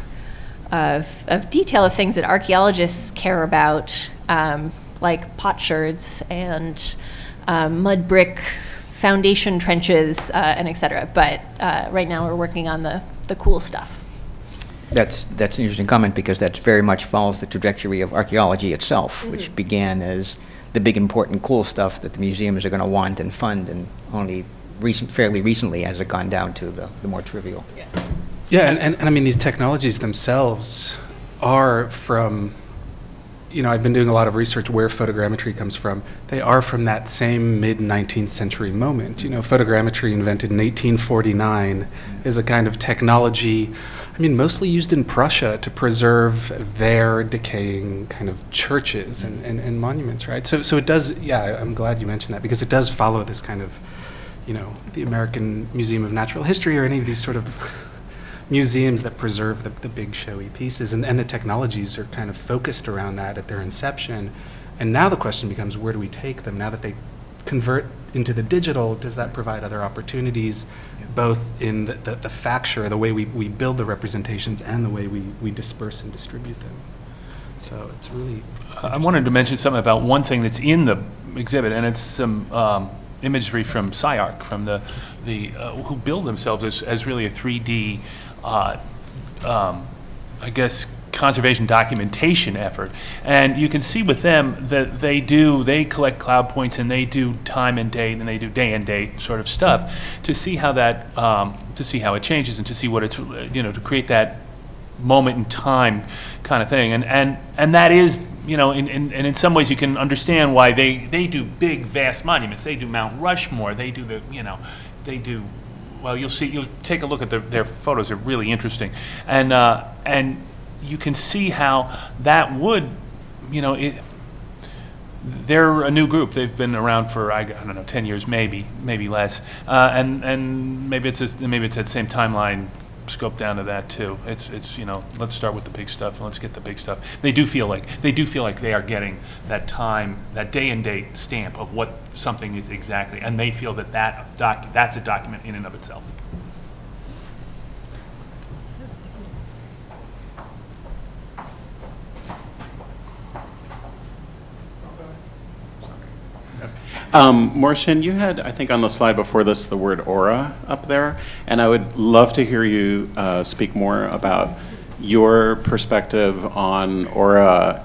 of, of detail of things that archaeologists care about, um, like potsherds and um, mud brick foundation trenches, uh, and et cetera. But uh, right now we're working on the, the cool stuff. That's, that's an interesting comment, because that very much follows the trajectory of archaeology itself, mm-hmm. which began as the big, important, cool stuff that the museums are going to want and fund, and only recent, fairly recently has it gone down to the, the more trivial. Yeah, yeah and, and, and I mean, these technologies themselves are from, you know, I've been doing a lot of research where photogrammetry comes from. They are from that same mid-nineteenth century moment. You know, photogrammetry, invented in eighteen forty-nine, is a kind of technology, I mean, mostly used in Prussia to preserve their decaying kind of churches and, and, and monuments, right? So, so it does, yeah, I'm glad you mentioned that, because it does follow this kind of, you know, the American Museum of Natural History, or any of these sort of museums that preserve the, the big showy pieces, and, and the technologies are kind of focused around that at their inception. And now the question becomes, where do we take them? Now that they convert into the digital, does that provide other opportunities, both in the, the, the facture, the way we, we build the representations, and the way we, we disperse and distribute them? So it's really I wanted to mention something about one thing that's in the exhibit, and it's some um, imagery from SciArc, from the, the uh, who build themselves as, as really a three D uh, um, I guess, conservation documentation effort. And you can see with them that they do, they collect cloud points and they do time and date and they do day and date sort of stuff to see how that, um, to see how it changes and to see what it's, you know, to create that moment in time kind of thing. And, and, and that is, you know, in, in, and in some ways you can understand why they, they do big, vast monuments. They do Mount Rushmore. They do the, you know, they do, well, you'll see, you'll take a look at their, their photos. They're really interesting. And, uh, and you can see how that would, you know, it, they're a new group. They've been around for, I, I don't know, ten years, maybe, maybe less. Uh, and, and maybe it's, a, maybe it's that same timeline scope down to that too. It's, it's, you know, let's start with the big stuff and let's get the big stuff. They do feel like, they do feel like they are getting that time, that day and date stamp of what something is exactly, and they feel that, that doc, that's a document in and of itself. Um, Mortion, you had, I think on the slide before this, the word aura up there, and I would love to hear you uh, speak more about your perspective on aura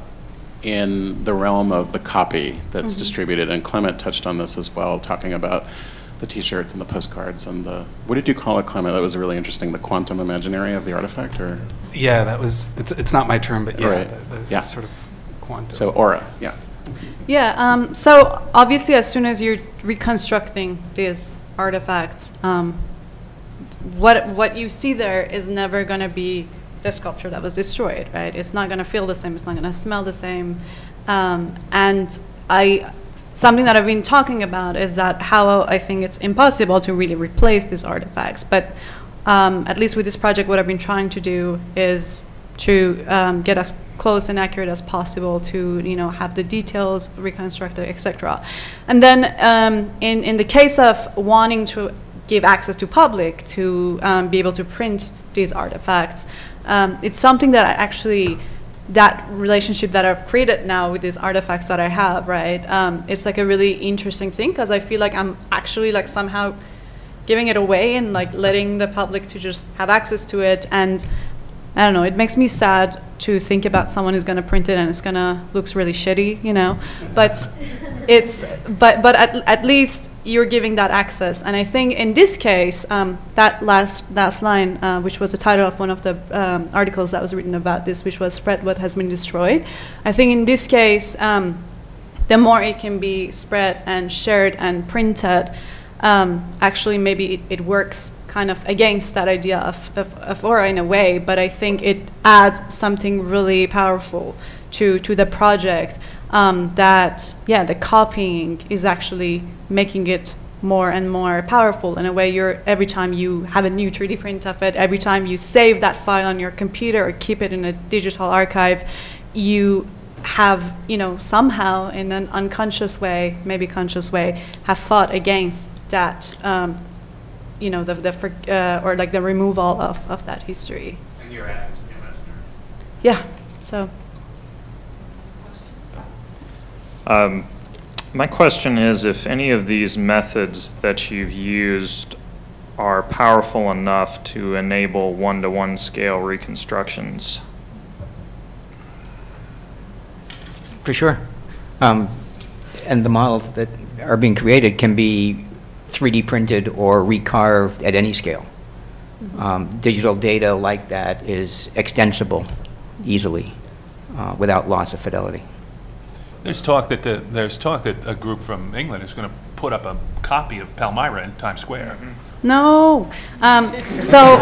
in the realm of the copy that's mm-hmm. distributed, and Clement touched on this as well, talking about the t-shirts and the postcards and the, what did you call it, Clement? That was really interesting, the quantum imaginary of the artifact, or? Yeah, that was, it's, it's not my term, but yeah, right. the, the yeah. sort of quantum. So aura, yeah. Yeah, um, so obviously as soon as you're reconstructing these artifacts, um, what, what you see there is never going to be the sculpture that was destroyed, right? It's not going to feel the same, it's not going to smell the same. Um, and I, something that I've been talking about is that how I think it's impossible to really replace these artifacts. But um, at least with this project, what I've been trying to do is to um, get as close and accurate as possible to, you know, have the details reconstructed, et cetera. And then um, in, in the case of wanting to give access to public to um, be able to print these artifacts, um, it's something that I actually, that relationship that I've created now with these artifacts that I have, right? Um, it's like a really interesting thing because I feel like I'm actually like somehow giving it away and like letting the public to just have access to it. And I don't know, it makes me sad to think about someone who's gonna print it and it's gonna, looks really shitty, you know? But it's, but, but at, at least you're giving that access. And I think in this case, um, that last, last line, uh, which was the title of one of the um, articles that was written about this, which was Spread What Has Been Destroyed. I think in this case, um, the more it can be spread and shared and printed, um, actually maybe it, it works kind of against that idea of, of, of aura in a way, but I think it adds something really powerful to, to the project um, that, yeah, the copying is actually making it more and more powerful in a way. You're, every time you have a new three D print of it, every time you save that file on your computer or keep it in a digital archive, you have, you know, somehow in an unconscious way, maybe conscious way, have fought against that um, you know, the, the for, uh, or like the removal of, of that history. And you're adding to the imaginary. Yeah, so. Um, my question is if any of these methods that you've used are powerful enough to enable one-to-one scale reconstructions. For sure. Um, and the models that are being created can be three D printed or recarved at any scale. Mm-hmm. um, digital data like that is extensible easily uh, without loss of fidelity. There's talk that the, there's talk that a group from England is going to put up a copy of Palmyra in Times Square. Mm-hmm. No, um, so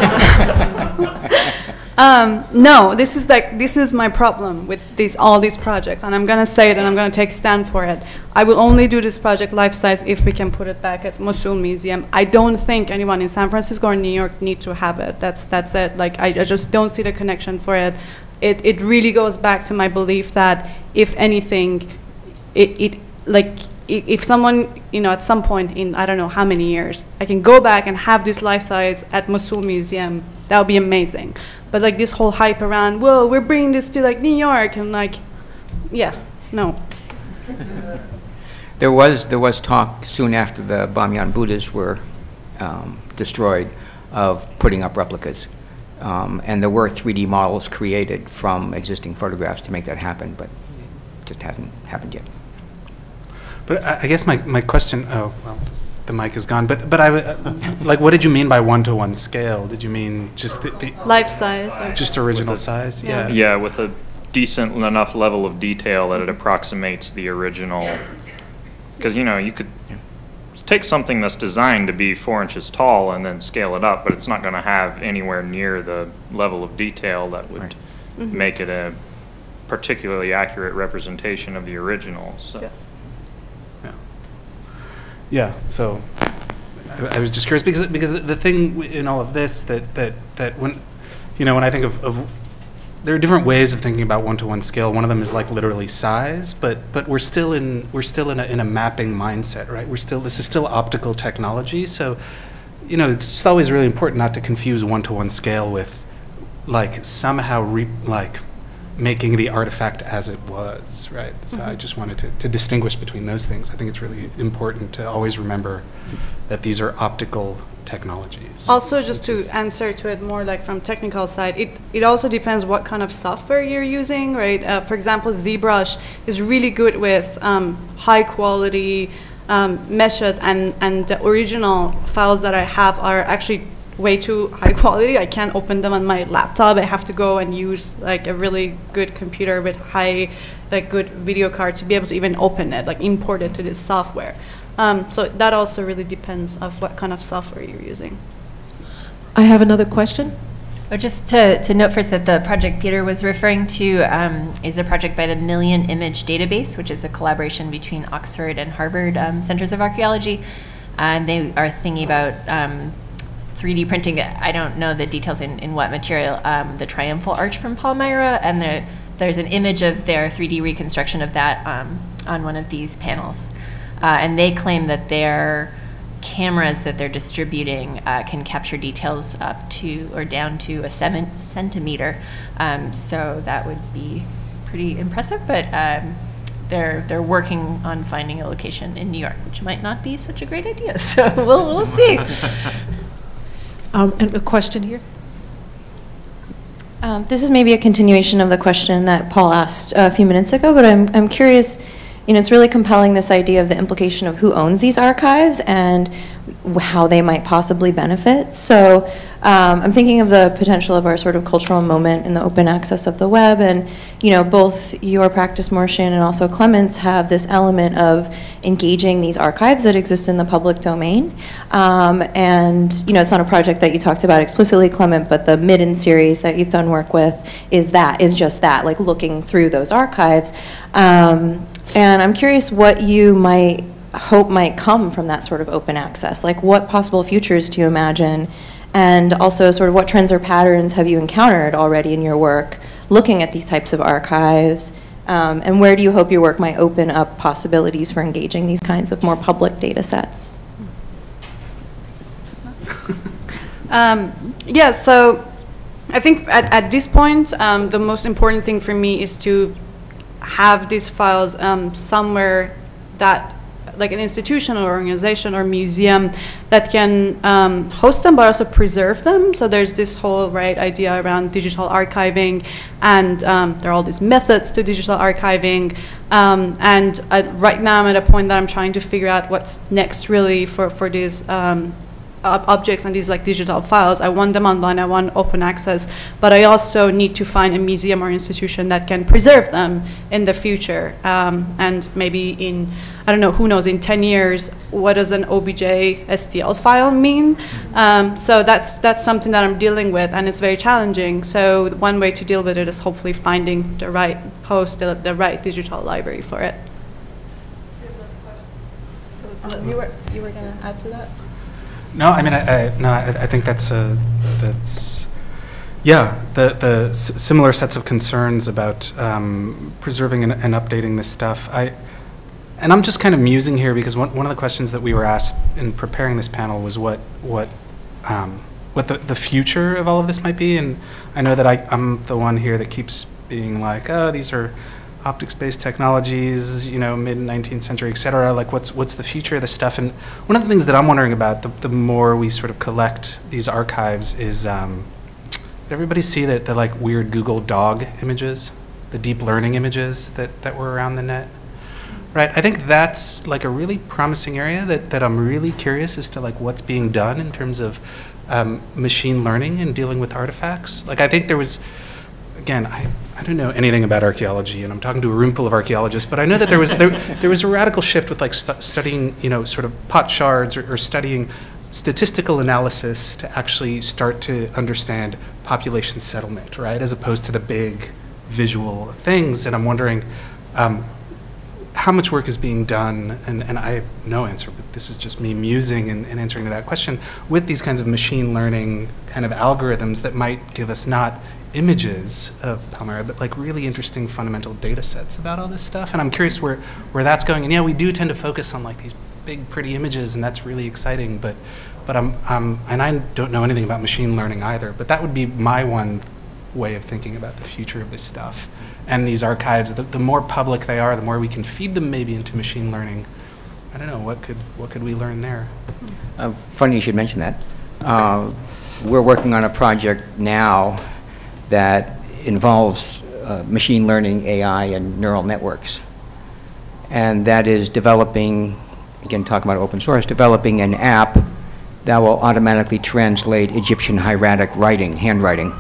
um, no. This is like this is my problem with these all these projects, and I'm gonna say it, and I'm gonna take a stand for it. I will only do this project life size if we can put it back at Mosul Museum. I don't think anyone in San Francisco or New York need to have it. That's that's it. Like I, I just don't see the connection for it. It it really goes back to my belief that if anything, it it like. If someone, you know, at some point in, I don't know how many years, I can go back and have this life size at Mosul Museum, that would be amazing. But like this whole hype around, whoa, we're bringing this to like New York, and like, yeah, no. There was, there was talk soon after the Bamyan Buddhas were um, destroyed of putting up replicas. Um, and there were three D models created from existing photographs to make that happen, but it just hasn't happened yet. But I I guess my, my question, oh, well, the mic is gone, but, but I, w- uh, like, what did you mean by one-to-one scale? Did you mean just the, the Life size. Or just original size? Yeah. Yeah. Yeah, with a decent enough level of detail that it approximates the original. Because, you know, you could take something that's designed to be four inches tall and then scale it up, but it's not going to have anywhere near the level of detail that would Right. Mhm. make it a particularly accurate representation of the original. So. Yeah. Yeah. Yeah. So I, I was just curious because because the, the thing w- in all of this that that that when you know when I think of, of there are different ways of thinking about one-to-one scale. One of them is like literally size, but but we're still in we're still in a in a mapping mindset, right? We're still this is still optical technology, so you know it's just always really important not to confuse one-to-one scale with like somehow re, like making the artifact as it was, right? So Mm-hmm. I just wanted to, to distinguish between those things. I think it's really important to always remember that these are optical technologies. Also, just which to is- answer to it more like from technical side, it, it also depends what kind of software you're using, right? Uh, for example, ZBrush is really good with um, high quality um, meshes, and, and the original files that I have are actually way too high quality. I can't open them on my laptop. I have to go and use like a really good computer with high, like good video card to be able to even open it, like import it to this software. Um, so that also really depends of what kind of software you're using. I have another question. Oh, just to, to note first that the project Peter was referring to um, is a project by the Million Image Database, which is a collaboration between Oxford and Harvard um, Centers of Archaeology. And they are thinking about um, three D printing. I don't know the details in, in what material, um, the Triumphal Arch from Palmyra, and there, there's an image of their three D reconstruction of that um, on one of these panels. Uh, and they claim that their cameras that they're distributing uh, can capture details up to or down to a seven centimeter. Um, so that would be pretty impressive, but um, they're they're working on finding a location in New York, which might not be such a great idea. So we'll we'll see. Um, and a question here. Um, this is maybe a continuation of the question that Paul asked a few minutes ago, but I'm, I'm curious, you know, it's really compelling, this idea of the implication of who owns these archives and how they might possibly benefit. So um, I'm thinking of the potential of our sort of cultural moment in the open access of the web, and, you know, both your practice, Mortian, and also Clements have this element of engaging these archives that exist in the public domain. Um, and, you know, it's not a project that you talked about explicitly, Clement, but the Midden series that you've done work with is that, is just that, like looking through those archives. Um, and I'm curious what you might hope might come from that sort of open access. Like, what possible futures do you imagine? And also, sort of, what trends or patterns have you encountered already in your work looking at these types of archives? Um, and where do you hope your work might open up possibilities for engaging these kinds of more public data sets? Um, yeah, so I think at, at this point, um, the most important thing for me is to have these files um, somewhere that, like an institution or organization or museum that can um, host them but also preserve them. So there's this whole right idea around digital archiving, and um, there are all these methods to digital archiving. Um, and I, right now I'm at a point that I'm trying to figure out what's next really for, for these um, ob objects and these like digital files. I want them online, I want open access, but I also need to find a museum or institution that can preserve them in the future. Um, and maybe in, I don't know, who knows, in ten years, what does an O B J S T L file mean? Um, so that's, that's something that I'm dealing with, and it's very challenging. So one way to deal with it is hopefully finding the right host, the, the right digital library for it. You were, you were going to add to that? No, I mean, I, I, no, I, I think that's uh, that's yeah, the the s similar sets of concerns about um, preserving and, and updating this stuff. I and I'm just kind of musing here because one one of the questions that we were asked in preparing this panel was what what um, what the the future of all of this might be, and I know that I I'm the one here that keeps being like, oh, these are optics-based technologies, you know, mid-nineteenth century, et cetera. Like, what's what's the future of this stuff? And one of the things that I'm wondering about, the, the more we sort of collect these archives, is um, did everybody see that the like weird Google dog images, the deep learning images that, that were around the net? Right, I think that's like a really promising area that, that I'm really curious as to like what's being done in terms of um, machine learning and dealing with artifacts. Like I think there was, again, I, I don't know anything about archaeology, and I'm talking to a room full of archaeologists, but I know that there was there, there was a radical shift with like stu studying, you know, sort of pot shards or, or studying statistical analysis to actually start to understand population settlement, right, as opposed to the big visual things. And I'm wondering um, how much work is being done, and, and I have no answer, but this is just me musing and, and answering to that question, with these kinds of machine learning kind of algorithms that might give us not images of Palmyra, but like really interesting fundamental data sets about all this stuff. And I'm curious where, where that's going. And yeah, we do tend to focus on like these big, pretty images, and that's really exciting, but, but I'm, um, and I don't know anything about machine learning either, but that would be my one way of thinking about the future of this stuff. And these archives, the, the more public they are, the more we can feed them maybe into machine learning. I don't know, what could, what could we learn there? Uh, funny you should mention that. Uh, we're working on a project now that involves uh, machine learning, A I, and neural networks. And that is developing, again talking about open source, developing an app that will automatically translate Egyptian hieratic writing, handwriting,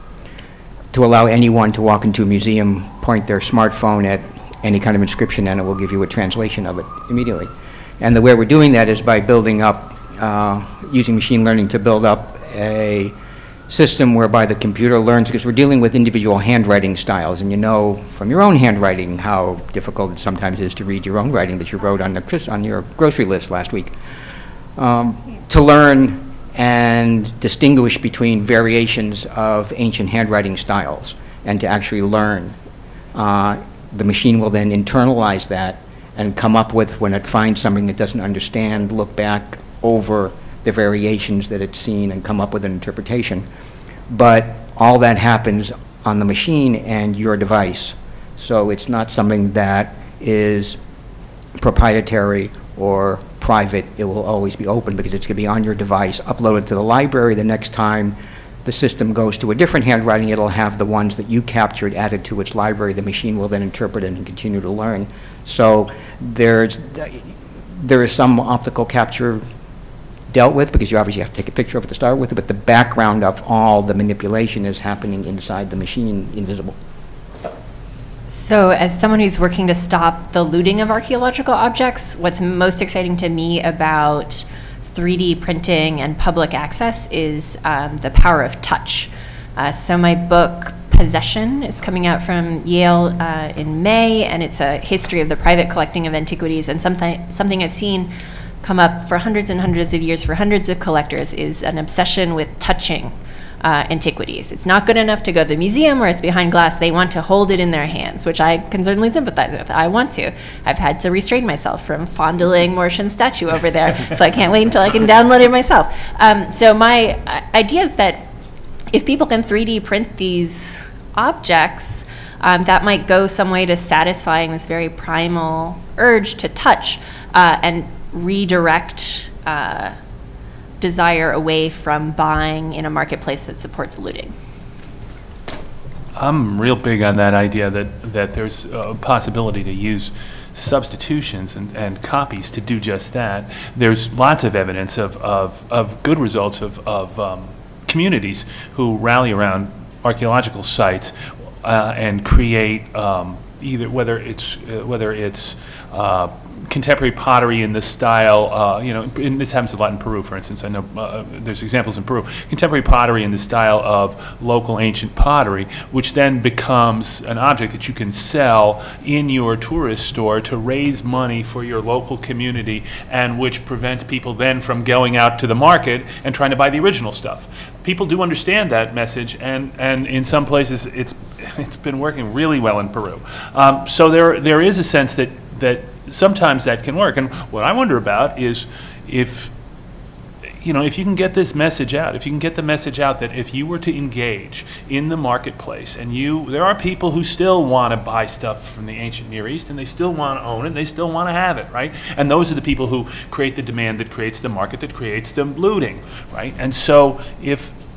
to allow anyone to walk into a museum, point their smartphone at any kind of inscription, and it will give you a translation of it immediately. And the way we're doing that is by building up, uh, using machine learning to build up a system whereby the computer learns, because we're dealing with individual handwriting styles, and you know from your own handwriting how difficult it sometimes is to read your own writing that you wrote on, the, on your grocery list last week. Um, to learn and distinguish between variations of ancient handwriting styles, and to actually learn. Uh, the machine will then internalize that and come up with, when it finds something it doesn't understand, look back over the variations that it's seen and come up with an interpretation. But all that happens on the machine and your device. So it's not something that is proprietary or private. It will always be open because it's going to be on your device, uploaded to the library. The next time the system goes to a different handwriting, it'll have the ones that you captured added to its library. The machine will then interpret it and continue to learn. So there's, there is some optical capture dealt with, because you obviously have to take a picture of it to start with, but the background of all the manipulation is happening inside the machine, invisible. So as someone who's working to stop the looting of archaeological objects, what's most exciting to me about three D printing and public access is um, the power of touch. Uh, so my book, Possession, is coming out from Yale uh, in May, and it's a history of the private collecting of antiquities, and something, something I've seen come up for hundreds and hundreds of years for hundreds of collectors is an obsession with touching Uh, antiquities. It's not good enough to go to the museum where it's behind glass. They want to hold it in their hands, which I can certainly sympathize with. I want to. I've had to restrain myself from fondling Morshan's statue over there, so I can't wait until I can download it myself. Um, so my uh, idea is that if people can three D print these objects, um, that might go some way to satisfying this very primal urge to touch uh, and redirect uh, desire away from buying in a marketplace that supports looting. I'm real big on that idea that, that there's a possibility to use substitutions and, and copies to do just that. There's lots of evidence of, of, of good results of, of um, communities who rally around archaeological sites uh, and create um, either, whether it's, uh, whether it's uh, contemporary pottery in the style, uh, you know, and this happens a lot in Peru, for instance. I know uh, there's examples in Peru. Contemporary pottery in the style of local ancient pottery, which then becomes an object that you can sell in your tourist store to raise money for your local community, and which prevents people then from going out to the market and trying to buy the original stuff. People do understand that message, and, and in some places it's, it's been working really well in Peru. Um, so there, there is a sense that, that sometimes that can work. And what I wonder about is if, you know, if you can get this message out, if you can get the message out that if you were to engage in the marketplace, and you, there are people who still want to buy stuff from the ancient Near East, and they still want to own it, and they still want to have it, right? And those are the people who create the demand that creates the market that creates the looting, right? And so if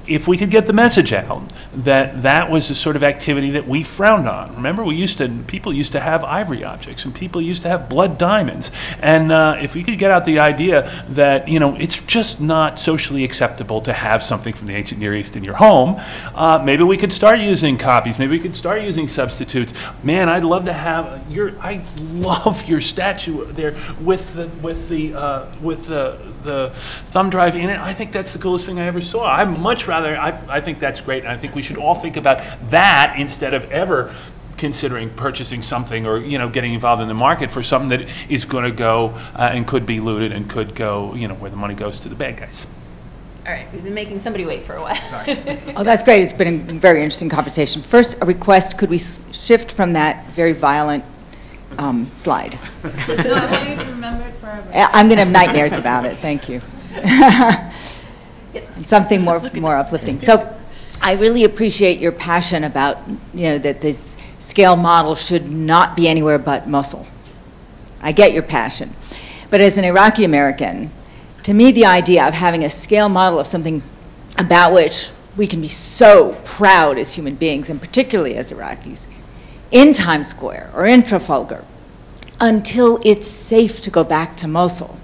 if we could get the message out that that was the sort of activity that we frowned on. Remember, we used to, people used to have ivory objects, and people used to have blood diamonds. And uh, if we could get out the idea that, you know, it's just not socially acceptable to have something from the ancient Near East in your home, uh, maybe we could start using copies. Maybe we could start using substitutes. Man, I'd love to have your, I love your statue there with the, with the, uh, with the, the thumb drive in it. I think that's the coolest thing I ever saw. I'm much rather, I, I think that's great, and I think we should all think about that instead of ever considering purchasing something or, you know, getting involved in the market for something that is going to go uh, and could be looted and could go, you know, where the money goes to the bad guys. All right, we've been making somebody wait for a while. Oh, that's great. It's been a very interesting conversation. First, a request, could we s- shift from that very violent um, slide? No, I want you to remember it forever. I- I'm going to have nightmares about it. Thank you. Something more more uplifting. So I really appreciate your passion about, you know, that this scale model should not be anywhere but Mosul. I get your passion. But as an Iraqi American, to me the idea of having a scale model of something about which we can be so proud as human beings, and particularly as Iraqis, in Times Square or in Trafalgar, until it's safe to go back to Mosul,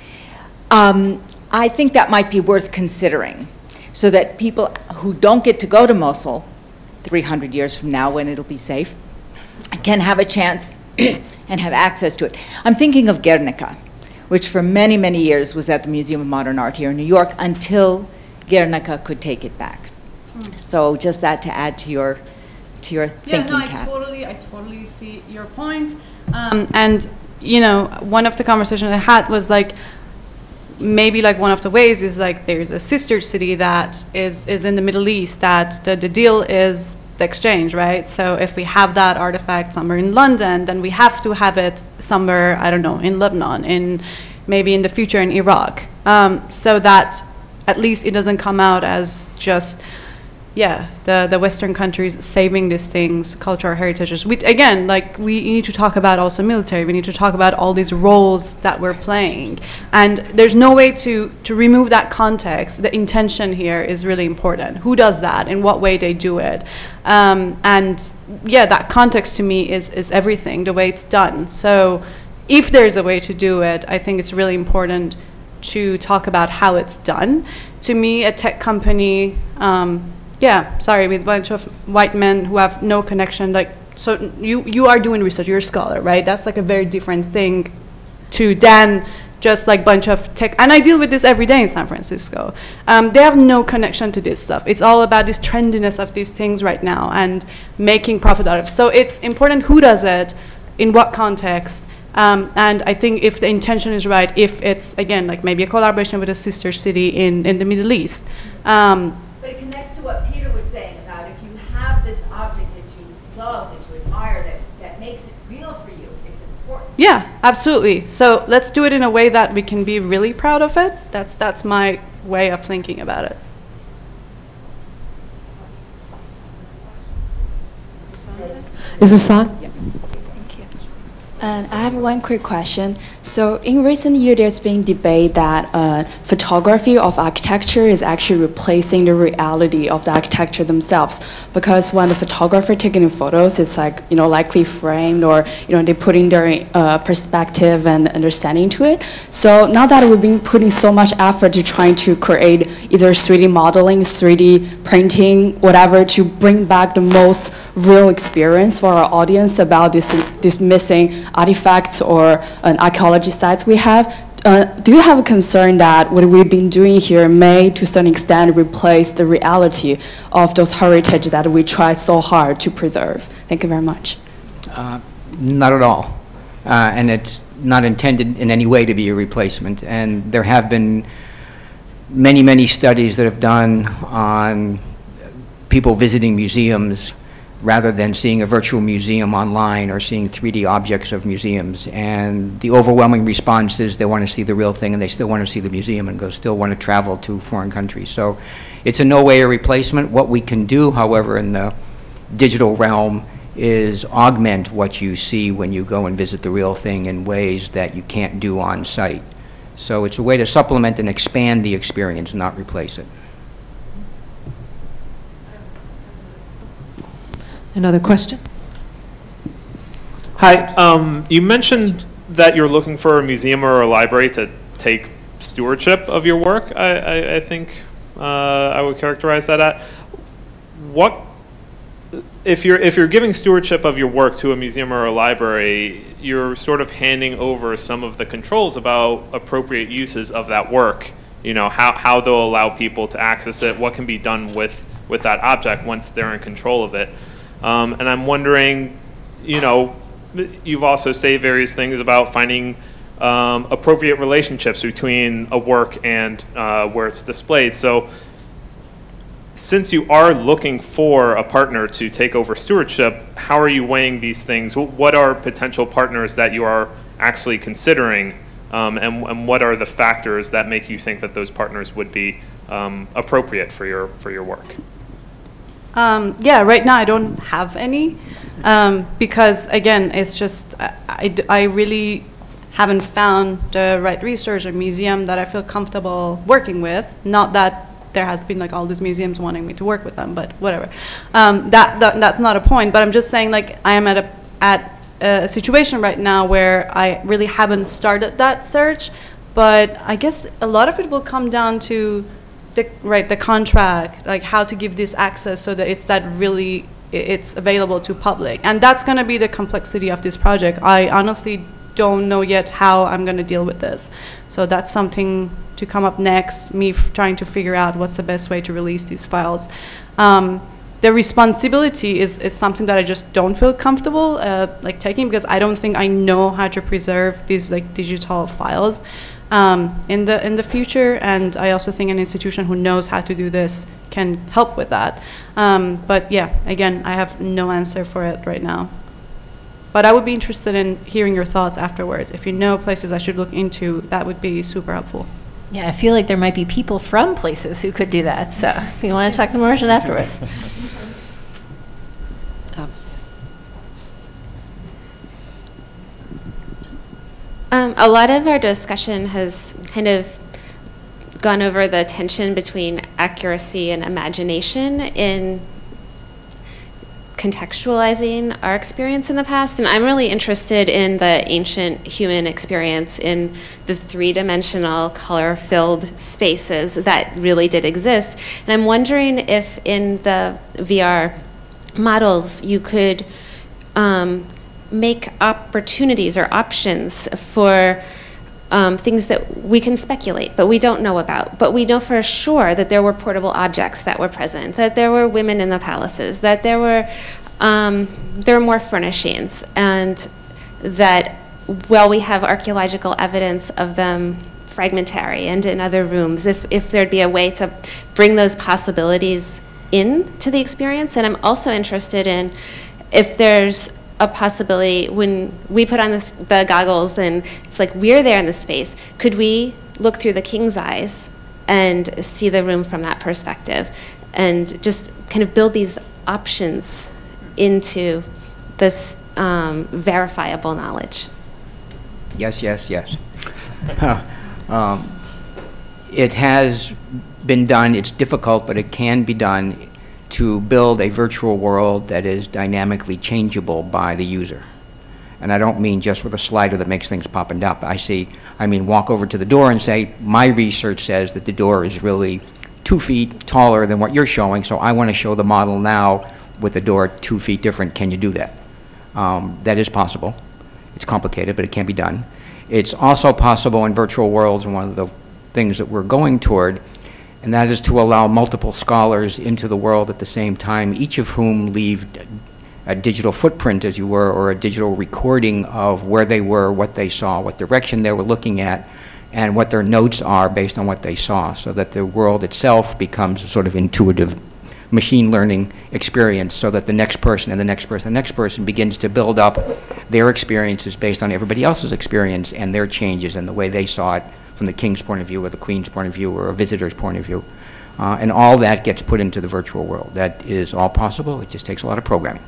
um, I think that might be worth considering, so that people who don't get to go to Mosul three hundred years from now, when it'll be safe, can have a chance and have access to it. I'm thinking of Guernica, which for many, many years was at the Museum of Modern Art here in New York until Guernica could take it back. Mm. So just that to add to your to your thinking, Yeah, no, I Kat. totally, I totally see your point. Um, and, you know, one of the conversations I had was like, maybe like one of the ways is like there's a sister city that is, is in the Middle East that the, the deal is the exchange, right? So if we have that artifact somewhere in London, then we have to have it somewhere, I don't know, in Lebanon, in maybe in the future in Iraq, um, so that at least it doesn't come out as just, yeah, the, the Western countries saving these things, cultural heritages. We, again, like we need to talk about also military. We need to talk about all these roles that we're playing. And there's no way to, to remove that context. The intention here is really important. Who does that? In what way they do it? Um, and yeah, that context to me is, is everything, the way it's done. So if there's a way to do it, I think it's really important to talk about how it's done. To me, a tech company, um, yeah, sorry, with a bunch of white men who have no connection, like, so you, you are doing research, you're a scholar, right? That's like a very different thing to Dan, just like bunch of tech, and I deal with this every day in San Francisco. Um, they have no connection to this stuff. It's all about this trendiness of these things right now and making profit out of it. So it's important who does it, in what context, um, and I think if the intention is right, if it's, again, like maybe a collaboration with a sister city in, in the Middle East. Um, But it connects to what Peter was saying about if you have this object that you love, that you admire, that, that makes it real for you, it's important. Yeah, absolutely. So let's do it in a way that we can be really proud of it. That's, that's my way of thinking about it. Is this on? And I have one quick question. So in recent years, there's been debate that uh, photography of architecture is actually replacing the reality of the architecture themselves. Because when the photographer taking the photos, it's like, you know, likely framed, or, you know, they put in their uh, perspective and understanding to it. So now that we've been putting so much effort to trying to create either three D modeling, three D printing, whatever, to bring back the most real experience for our audience about this, this missing artifacts or an archaeology sites we have. Uh, do you have a concern that what we've been doing here may, to some extent, replace the reality of those heritage that we try so hard to preserve? Thank you very much. Uh, not at all. Uh, and it's not intended in any way to be a replacement. And there have been many, many studies that have done on people visiting museums rather than seeing a virtual museum online or seeing three D objects of museums. And the overwhelming response is they want to see the real thing, and they still want to see the museum and go still want to travel to foreign countries. So it's in no way a replacement. What we can do, however, in the digital realm is augment what you see when you go and visit the real thing in ways that you can't do on site. So it's a way to supplement and expand the experience, not replace it. Another question? Hi. Um, you mentioned that you're looking for a museum or a library to take stewardship of your work. I, I, I think uh, I would characterize that at. What if you're if you're giving stewardship of your work to a museum or a library? You're sort of handing over some of the controls about appropriate uses of that work. You know, how how they'll allow people to access it, what can be done with with that object once they're in control of it. Um, and I'm wondering, you know, you've also stated various things about finding um, appropriate relationships between a work and uh, where it's displayed. So since you are looking for a partner to take over stewardship, how are you weighing these things? What are potential partners that you are actually considering, um, and, and what are the factors that make you think that those partners would be um, appropriate for your, for your work? Um, yeah, right now I don't have any, um, because again, it's just, I, I, I really haven't found the right research or museum that I feel comfortable working with. Not that there has been like all these museums wanting me to work with them, but whatever. Um, that, that that's not a point, but I'm just saying, like, I am at a, at a situation right now where I really haven't started that search, but I guess a lot of it will come down to the, right, the contract, like how to give this access so that it's that really, it's available to public. And that's gonna be the complexity of this project. I honestly don't know yet how I'm gonna deal with this. So that's something to come up next, me f trying to figure out what's the best way to release these files. Um, the responsibility is, is something that I just don't feel comfortable uh, like taking, because I don't think I know how to preserve these like digital files um, in the in the future, and I also think an institution who knows how to do this can help with that. Um, but yeah, again, I have no answer for it right now. But I would be interested in hearing your thoughts afterwards. If you know places I should look into, that would be super helpful. Yeah, I feel like there might be people from places who could do that. So if you want to talk to Martian afterwards. um, yes. um, a lot of our discussion has kind of gone over the tension between accuracy and imagination in contextualizing our experience in the past, and I'm really interested in the ancient human experience in the three-dimensional color-filled spaces that really did exist. And I'm wondering if in the V R models you could um, make opportunities or options for Um, things that we can speculate, but we don't know about. But we know for sure that there were portable objects that were present, that there were women in the palaces, that there were um, there were more furnishings, and that while we have archaeological evidence of them fragmentary and in other rooms, if, if there'd be a way to bring those possibilities into the experience. And I'm also interested in if there's a possibility when we put on the, the goggles and it's like we're there in the space, could we look through the king's eyes and see the room from that perspective and just kind of build these options into this um, verifiable knowledge? Yes, yes, yes. um, it has been done. It's difficult, but it can be done to build a virtual world that is dynamically changeable by the user. And I don't mean just with a slider that makes things pop and up. I see, I mean walk over to the door and say, my research says that the door is really two feet taller than what you're showing, so I want to show the model now with the door two feet different. Can you do that? Um, that is possible. It's complicated, but it can be done. It's also possible in virtual worlds, and one of the things that we're going toward, and that is to allow multiple scholars into the world at the same time, each of whom leave a digital footprint, as you were, or a digital recording of where they were, what they saw, what direction they were looking at, and what their notes are based on what they saw, so that the world itself becomes a sort of intuitive machine learning experience, so that the next person and the next person and the next person begins to build up their experiences based on everybody else's experience and their changes and the way they saw it from the king's point of view or the queen's point of view or a visitor's point of view. Uh, and all that gets put into the virtual world. That is all possible. It just takes a lot of programming.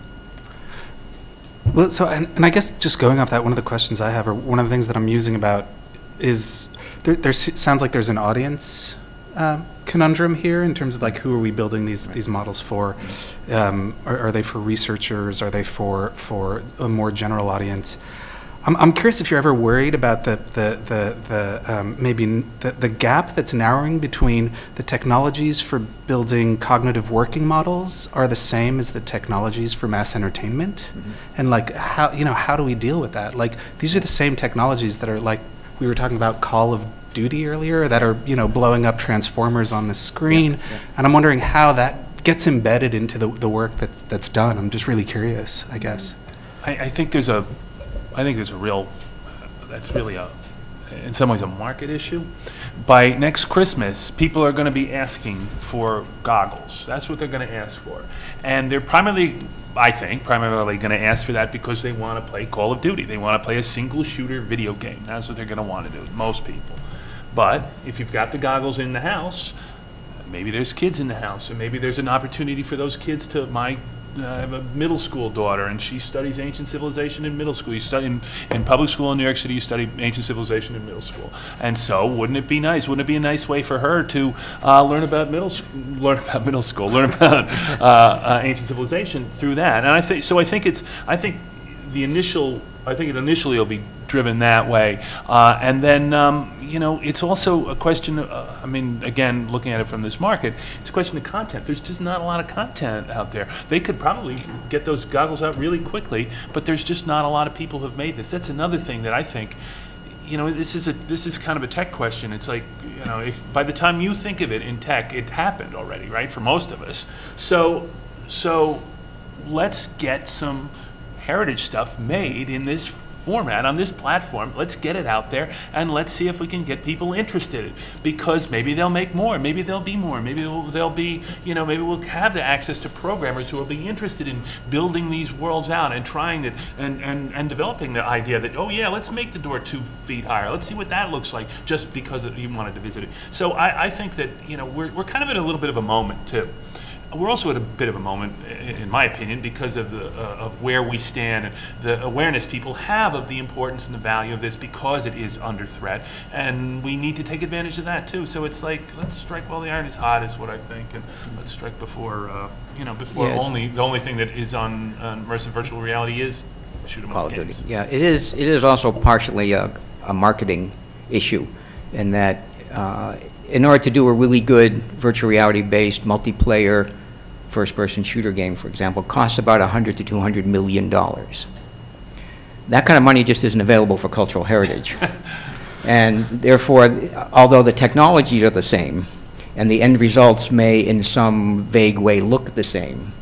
Well, so, and, and I guess just going off that, one of the questions I have, or one of the things that I'm musing about is, there, there sounds like there's an audience um, conundrum here in terms of like who are we building these these models for? Um, are, are they for researchers? Are they for for a more general audience? I'm I'm curious if you're ever worried about the the the, the um, maybe n- the, the gap that's narrowing between the technologies for building cognitive working models are the same as the technologies for mass entertainment, mm-hmm. and like how you know how do we deal with that? Like these are the same technologies that are like we were talking about Call of Duty earlier that are you know blowing up transformers on the screen, yeah, yeah. and I'm wondering how that gets embedded into the the work that's that's done. I'm just really curious, I guess. I, I think there's a, I think there's a real, that's really a, in some ways a market issue. By next Christmas, people are going to be asking for goggles. That's what they're going to ask for, and they're primarily, I think, primarily going to ask for that because they want to play Call of Duty. They want to play a single shooter video game. That's what they're going to want to do. Most people. But if you've got the goggles in the house, maybe there's kids in the house, and maybe there's an opportunity for those kids to, my, uh, I have a middle school daughter, and she studies ancient civilization in middle school. You study in, in public school in New York City, you study ancient civilization in middle school. And so wouldn't it be nice, wouldn't it be a nice way for her to uh, learn about middle sc- learn about middle school, learn about uh, uh, ancient civilization through that? And I think, so I think it's, I think the initial, I think it initially will be driven that way. Uh, and then, um, you know, it's also a question, of, uh, I mean, again, looking at it from this market, it's a question of content. There's just not a lot of content out there. They could probably get those goggles out really quickly, but there's just not a lot of people who have made this. That's another thing that I think, you know, this is a this is kind of a tech question. It's like, you know, if by the time you think of it in tech, it happened already, right, for most of us. So, so let's get some heritage stuff made in this format on this platform. Let's get it out there and let's see if we can get people interested, because maybe they'll make more, maybe there'll be more, maybe they'll, they'll be, you know, maybe we'll have the access to programmers who will be interested in building these worlds out and trying it and, and, and developing the idea that, oh yeah, let's make the door two feet higher. Let's see what that looks like just because you wanted to visit it. So I, I think that, you know, we're, we're kind of at a little bit of a moment too. We're also at a bit of a moment, in my opinion, because of the uh, of where we stand and the awareness people have of the importance and the value of this, because it is under threat, and we need to take advantage of that too. So it's like, let's strike while the iron is hot, is what I think, and let's strike before uh, you know before yeah. only the only thing that is on, on immersive virtual reality is shoot 'em up games. Yeah, it is. It is also partially a, a marketing issue, in that uh, in order to do a really good virtual reality-based multiplayer first-person shooter game, for example, costs about one hundred to two hundred million dollars. That kind of money just isn't available for cultural heritage. And therefore, although the technologies are the same, and the end results may in some vague way look the same,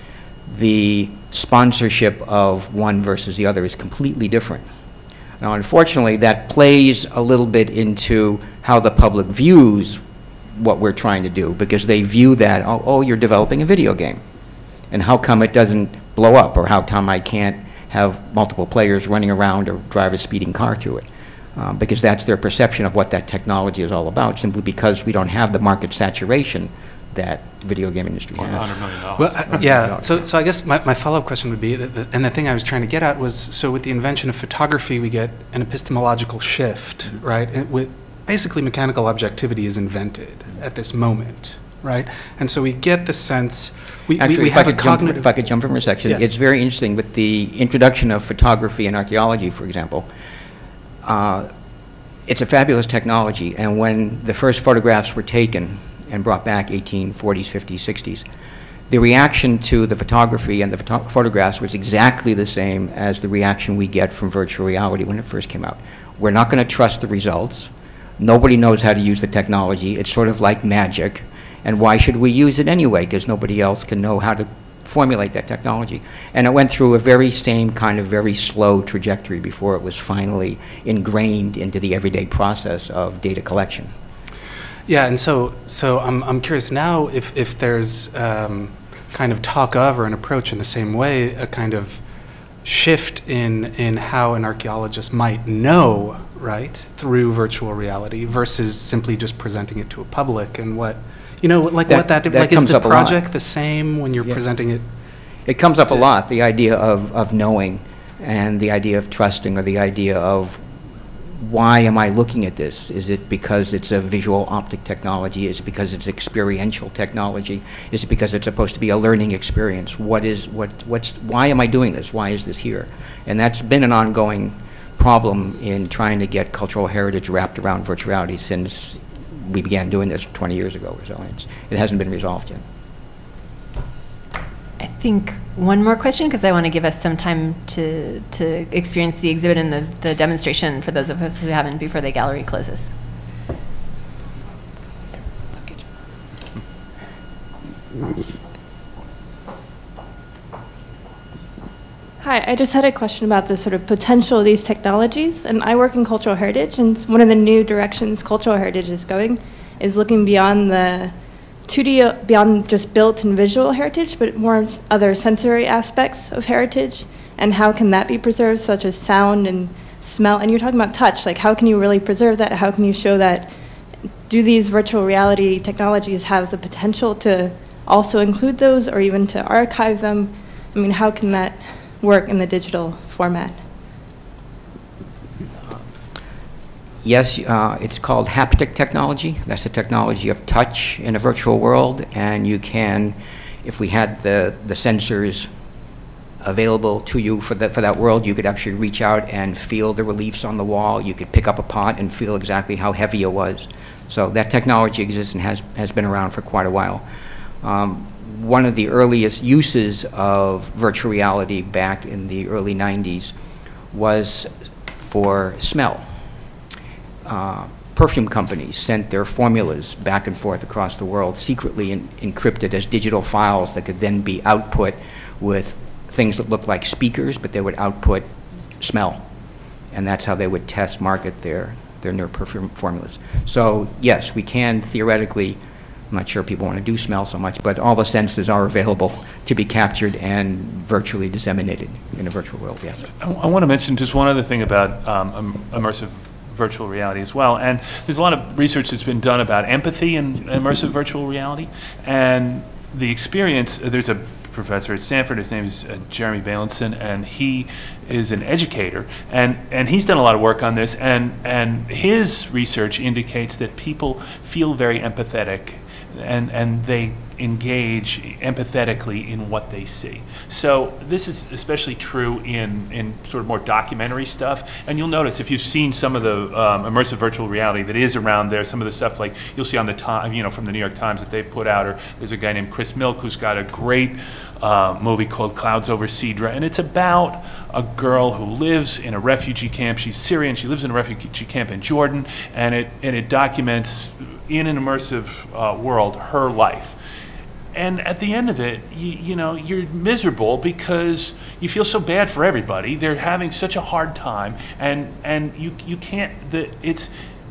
the sponsorship of one versus the other is completely different. Now, unfortunately, that plays a little bit into how the public views what we're trying to do, because they view that, oh, oh, you're developing a video game, and how come it doesn't blow up, or how come I can't have multiple players running around or drive a speeding car through it, uh, because that's their perception of what that technology is all about, simply because we don't have the market saturation that video game industry has. one hundred million dollars. Well, uh, yeah, so, so I guess my, my follow-up question would be, that, that, and the thing I was trying to get at was, so with the invention of photography, we get an epistemological shift, mm-hmm. right? It, with, basically, mechanical objectivity is invented at this moment, right? And so we get the sense, we, Actually, we, we if, have I a could jump, cognitive... if I could jump from a section, Yeah. it's very interesting with the introduction of photography and archaeology, for example. Uh, it's a fabulous technology, and when the first photographs were taken and brought back, eighteen forties, fifties, sixties, the reaction to the photography and the photo photographs was exactly the same as the reaction we get from virtual reality when it first came out. We're not going to trust the results. Nobody knows how to use the technology. It's sort of like magic. And why should we use it anyway? Because nobody else can know how to formulate that technology. And it went through a very same kind of very slow trajectory before it was finally ingrained into the everyday process of data collection. Yeah, and so so I'm I'm curious now if if there's um, kind of talk of, or an approach in the same way, a kind of shift in in how an archaeologist might know, right, through virtual reality versus simply just presenting it to a public, and what, you know, like That- what that, that like comes is the up a lot. project the same when you're Yeah. presenting it? It comes up a lot, the idea of, of knowing, and the idea of trusting, or the idea of why am I looking at this? Is it because it's a visual optic technology? Is it because it's experiential technology? Is it because it's supposed to be a learning experience? What is, what, what's, why am I doing this? Why is this here? And that's been an ongoing problem in trying to get cultural heritage wrapped around virtual reality since we began doing this twenty years ago or so. It's, it hasn't been resolved yet. I think one more question, because I want to give us some time to, to experience the exhibit and the, the demonstration for those of us who haven't before the gallery closes. Hi, I just had a question about the sort of potential of these technologies. And I work in cultural heritage, and one of the new directions cultural heritage is going is looking beyond the two D, beyond just built and visual heritage, but more other sensory aspects of heritage, and how can that be preserved, such as sound and smell. And you're talking about touch, like how can you really preserve that? How can you show that? Do these virtual reality technologies have the potential to also include those, or even to archive them? I mean, how can that work in the digital format? Yes, uh, it's called haptic technology. That's the technology of touch in a virtual world, and you can, if we had the, the sensors available to you for, the, for that world, you could actually reach out and feel the reliefs on the wall. You could pick up a pot and feel exactly how heavy it was. So that technology exists and has, has been around for quite a while. Um, one of the earliest uses of virtual reality back in the early nineties was for smell. Uh, perfume companies sent their formulas back and forth across the world, secretly in, encrypted as digital files that could then be output with things that looked like speakers, but they would output smell. And that's how they would test market their, their new perfume formulas. So yes, we can theoretically, I'm not sure people want to do smell so much, but all the senses are available to be captured and virtually disseminated in a virtual world, yes. I, I want to mention just one other thing about um, immersive virtual reality as well. And there's a lot of research that's been done about empathy in immersive virtual reality. And the experience, uh, there's a professor at Stanford, his name is uh, Jeremy Bailenson, and he is an educator. And, and he's done a lot of work on this. And, and his research indicates that people feel very empathetic, and, and they engage empathetically in what they see. So this is especially true in, in sort of more documentary stuff. And you'll notice if you've seen some of the um, immersive virtual reality that is around there, some of the stuff like you'll see on the time, you know, from the New York Times that they put out, or there's a guy named Chris Milk who's got a great uh, movie called Clouds Over Sidra, and it's about a girl who lives in a refugee camp. She's Syrian, she lives in a refugee camp in Jordan, and it, and it documents in an immersive uh, world her life. And at the end of it, you, you know, you're miserable because you feel so bad for everybody. They're having such a hard time, and and you you can't. The it's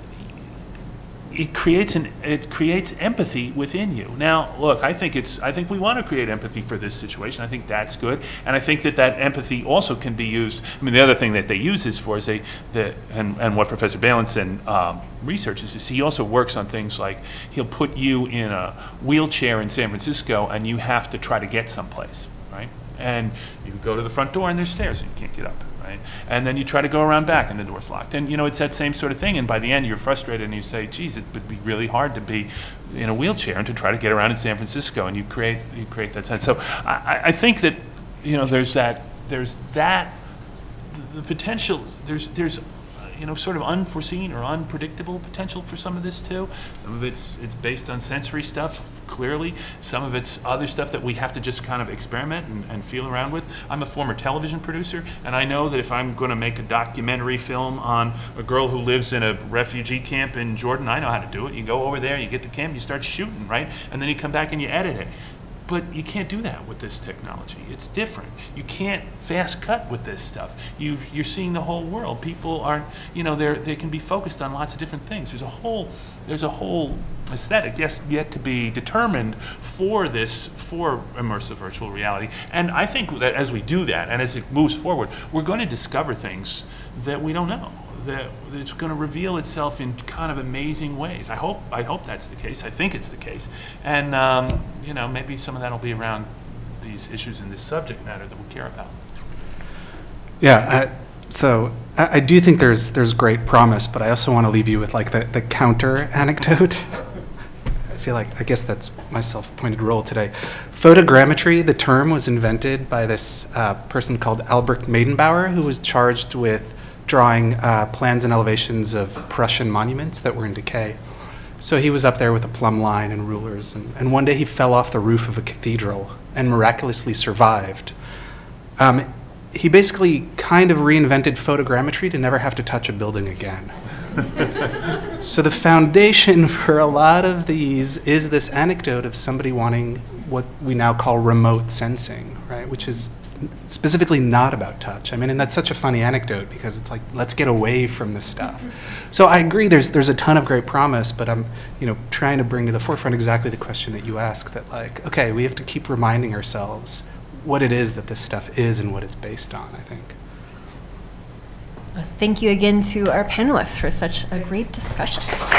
it creates an it creates empathy within you. Now, look, I think it's I think we want to create empathy for this situation. I think that's good, and I think that that empathy also can be used. I mean, the other thing that they use this for is they the and and what Professor Bailenson um, researches is he also works on things like he'll put you in a wheelchair in San Francisco, and you have to try to get someplace, right? And you go to the front door, and there's stairs, and you can't get up. Right? And then you try to go around back and the door's locked. And you know, it's that same sort of thing, and by the end you're frustrated and you say, geez, it would be really hard to be in a wheelchair and to try to get around in San Francisco, and you create you create that sense. So I, I think that, you know, there's that there's that the, the potential there's there's you know, sort of unforeseen or unpredictable potential for some of this too. Some of it's it's based on sensory stuff, clearly. Some of it's other stuff that we have to just kind of experiment and, and feel around with. I'm a former television producer, and I know that if I'm going to make a documentary film on a girl who lives in a refugee camp in Jordan, I know how to do it. You go over there, you get the camera, you start shooting, right? And then you come back and you edit it. But you can't do that with this technology. It's different. You can't fast cut with this stuff. You, you're seeing the whole world. People aren't, you know, they're, they can be focused on lots of different things. There's a whole, there's a whole aesthetic yes, yet to be determined for this, for immersive virtual reality. And I think that as we do that, and as it moves forward, we're going to discover things that we don't know. That it's going to reveal itself in kind of amazing ways. I hope I hope that's the case. I think it's the case, and um, you know, maybe some of that will be around these issues in this subject matter that we care about. Yeah. Uh, so I, I do think there's there's great promise, but I also want to leave you with like the, the counter anecdote. I feel like, I guess that's my self-appointed role today. Photogrammetry, the term was invented by this uh, person called Albrecht Meydenbauer, who was charged with drawing uh, plans and elevations of Prussian monuments that were in decay. So he was up there with a plumb line and rulers, and, and one day he fell off the roof of a cathedral and miraculously survived. Um, he basically kind of reinvented photogrammetry to never have to touch a building again. So the foundation for a lot of these is this anecdote of somebody wanting what we now call remote sensing, right? Which is specifically not about touch. I mean, and that's such a funny anecdote because it's like, let's get away from this stuff. So I agree, there's there's a ton of great promise, but I'm, you know, trying to bring to the forefront exactly the question that you asked, that like, okay, we have to keep reminding ourselves what it is that this stuff is and what it's based on, I think. Thank you again to our panelists for such a great discussion.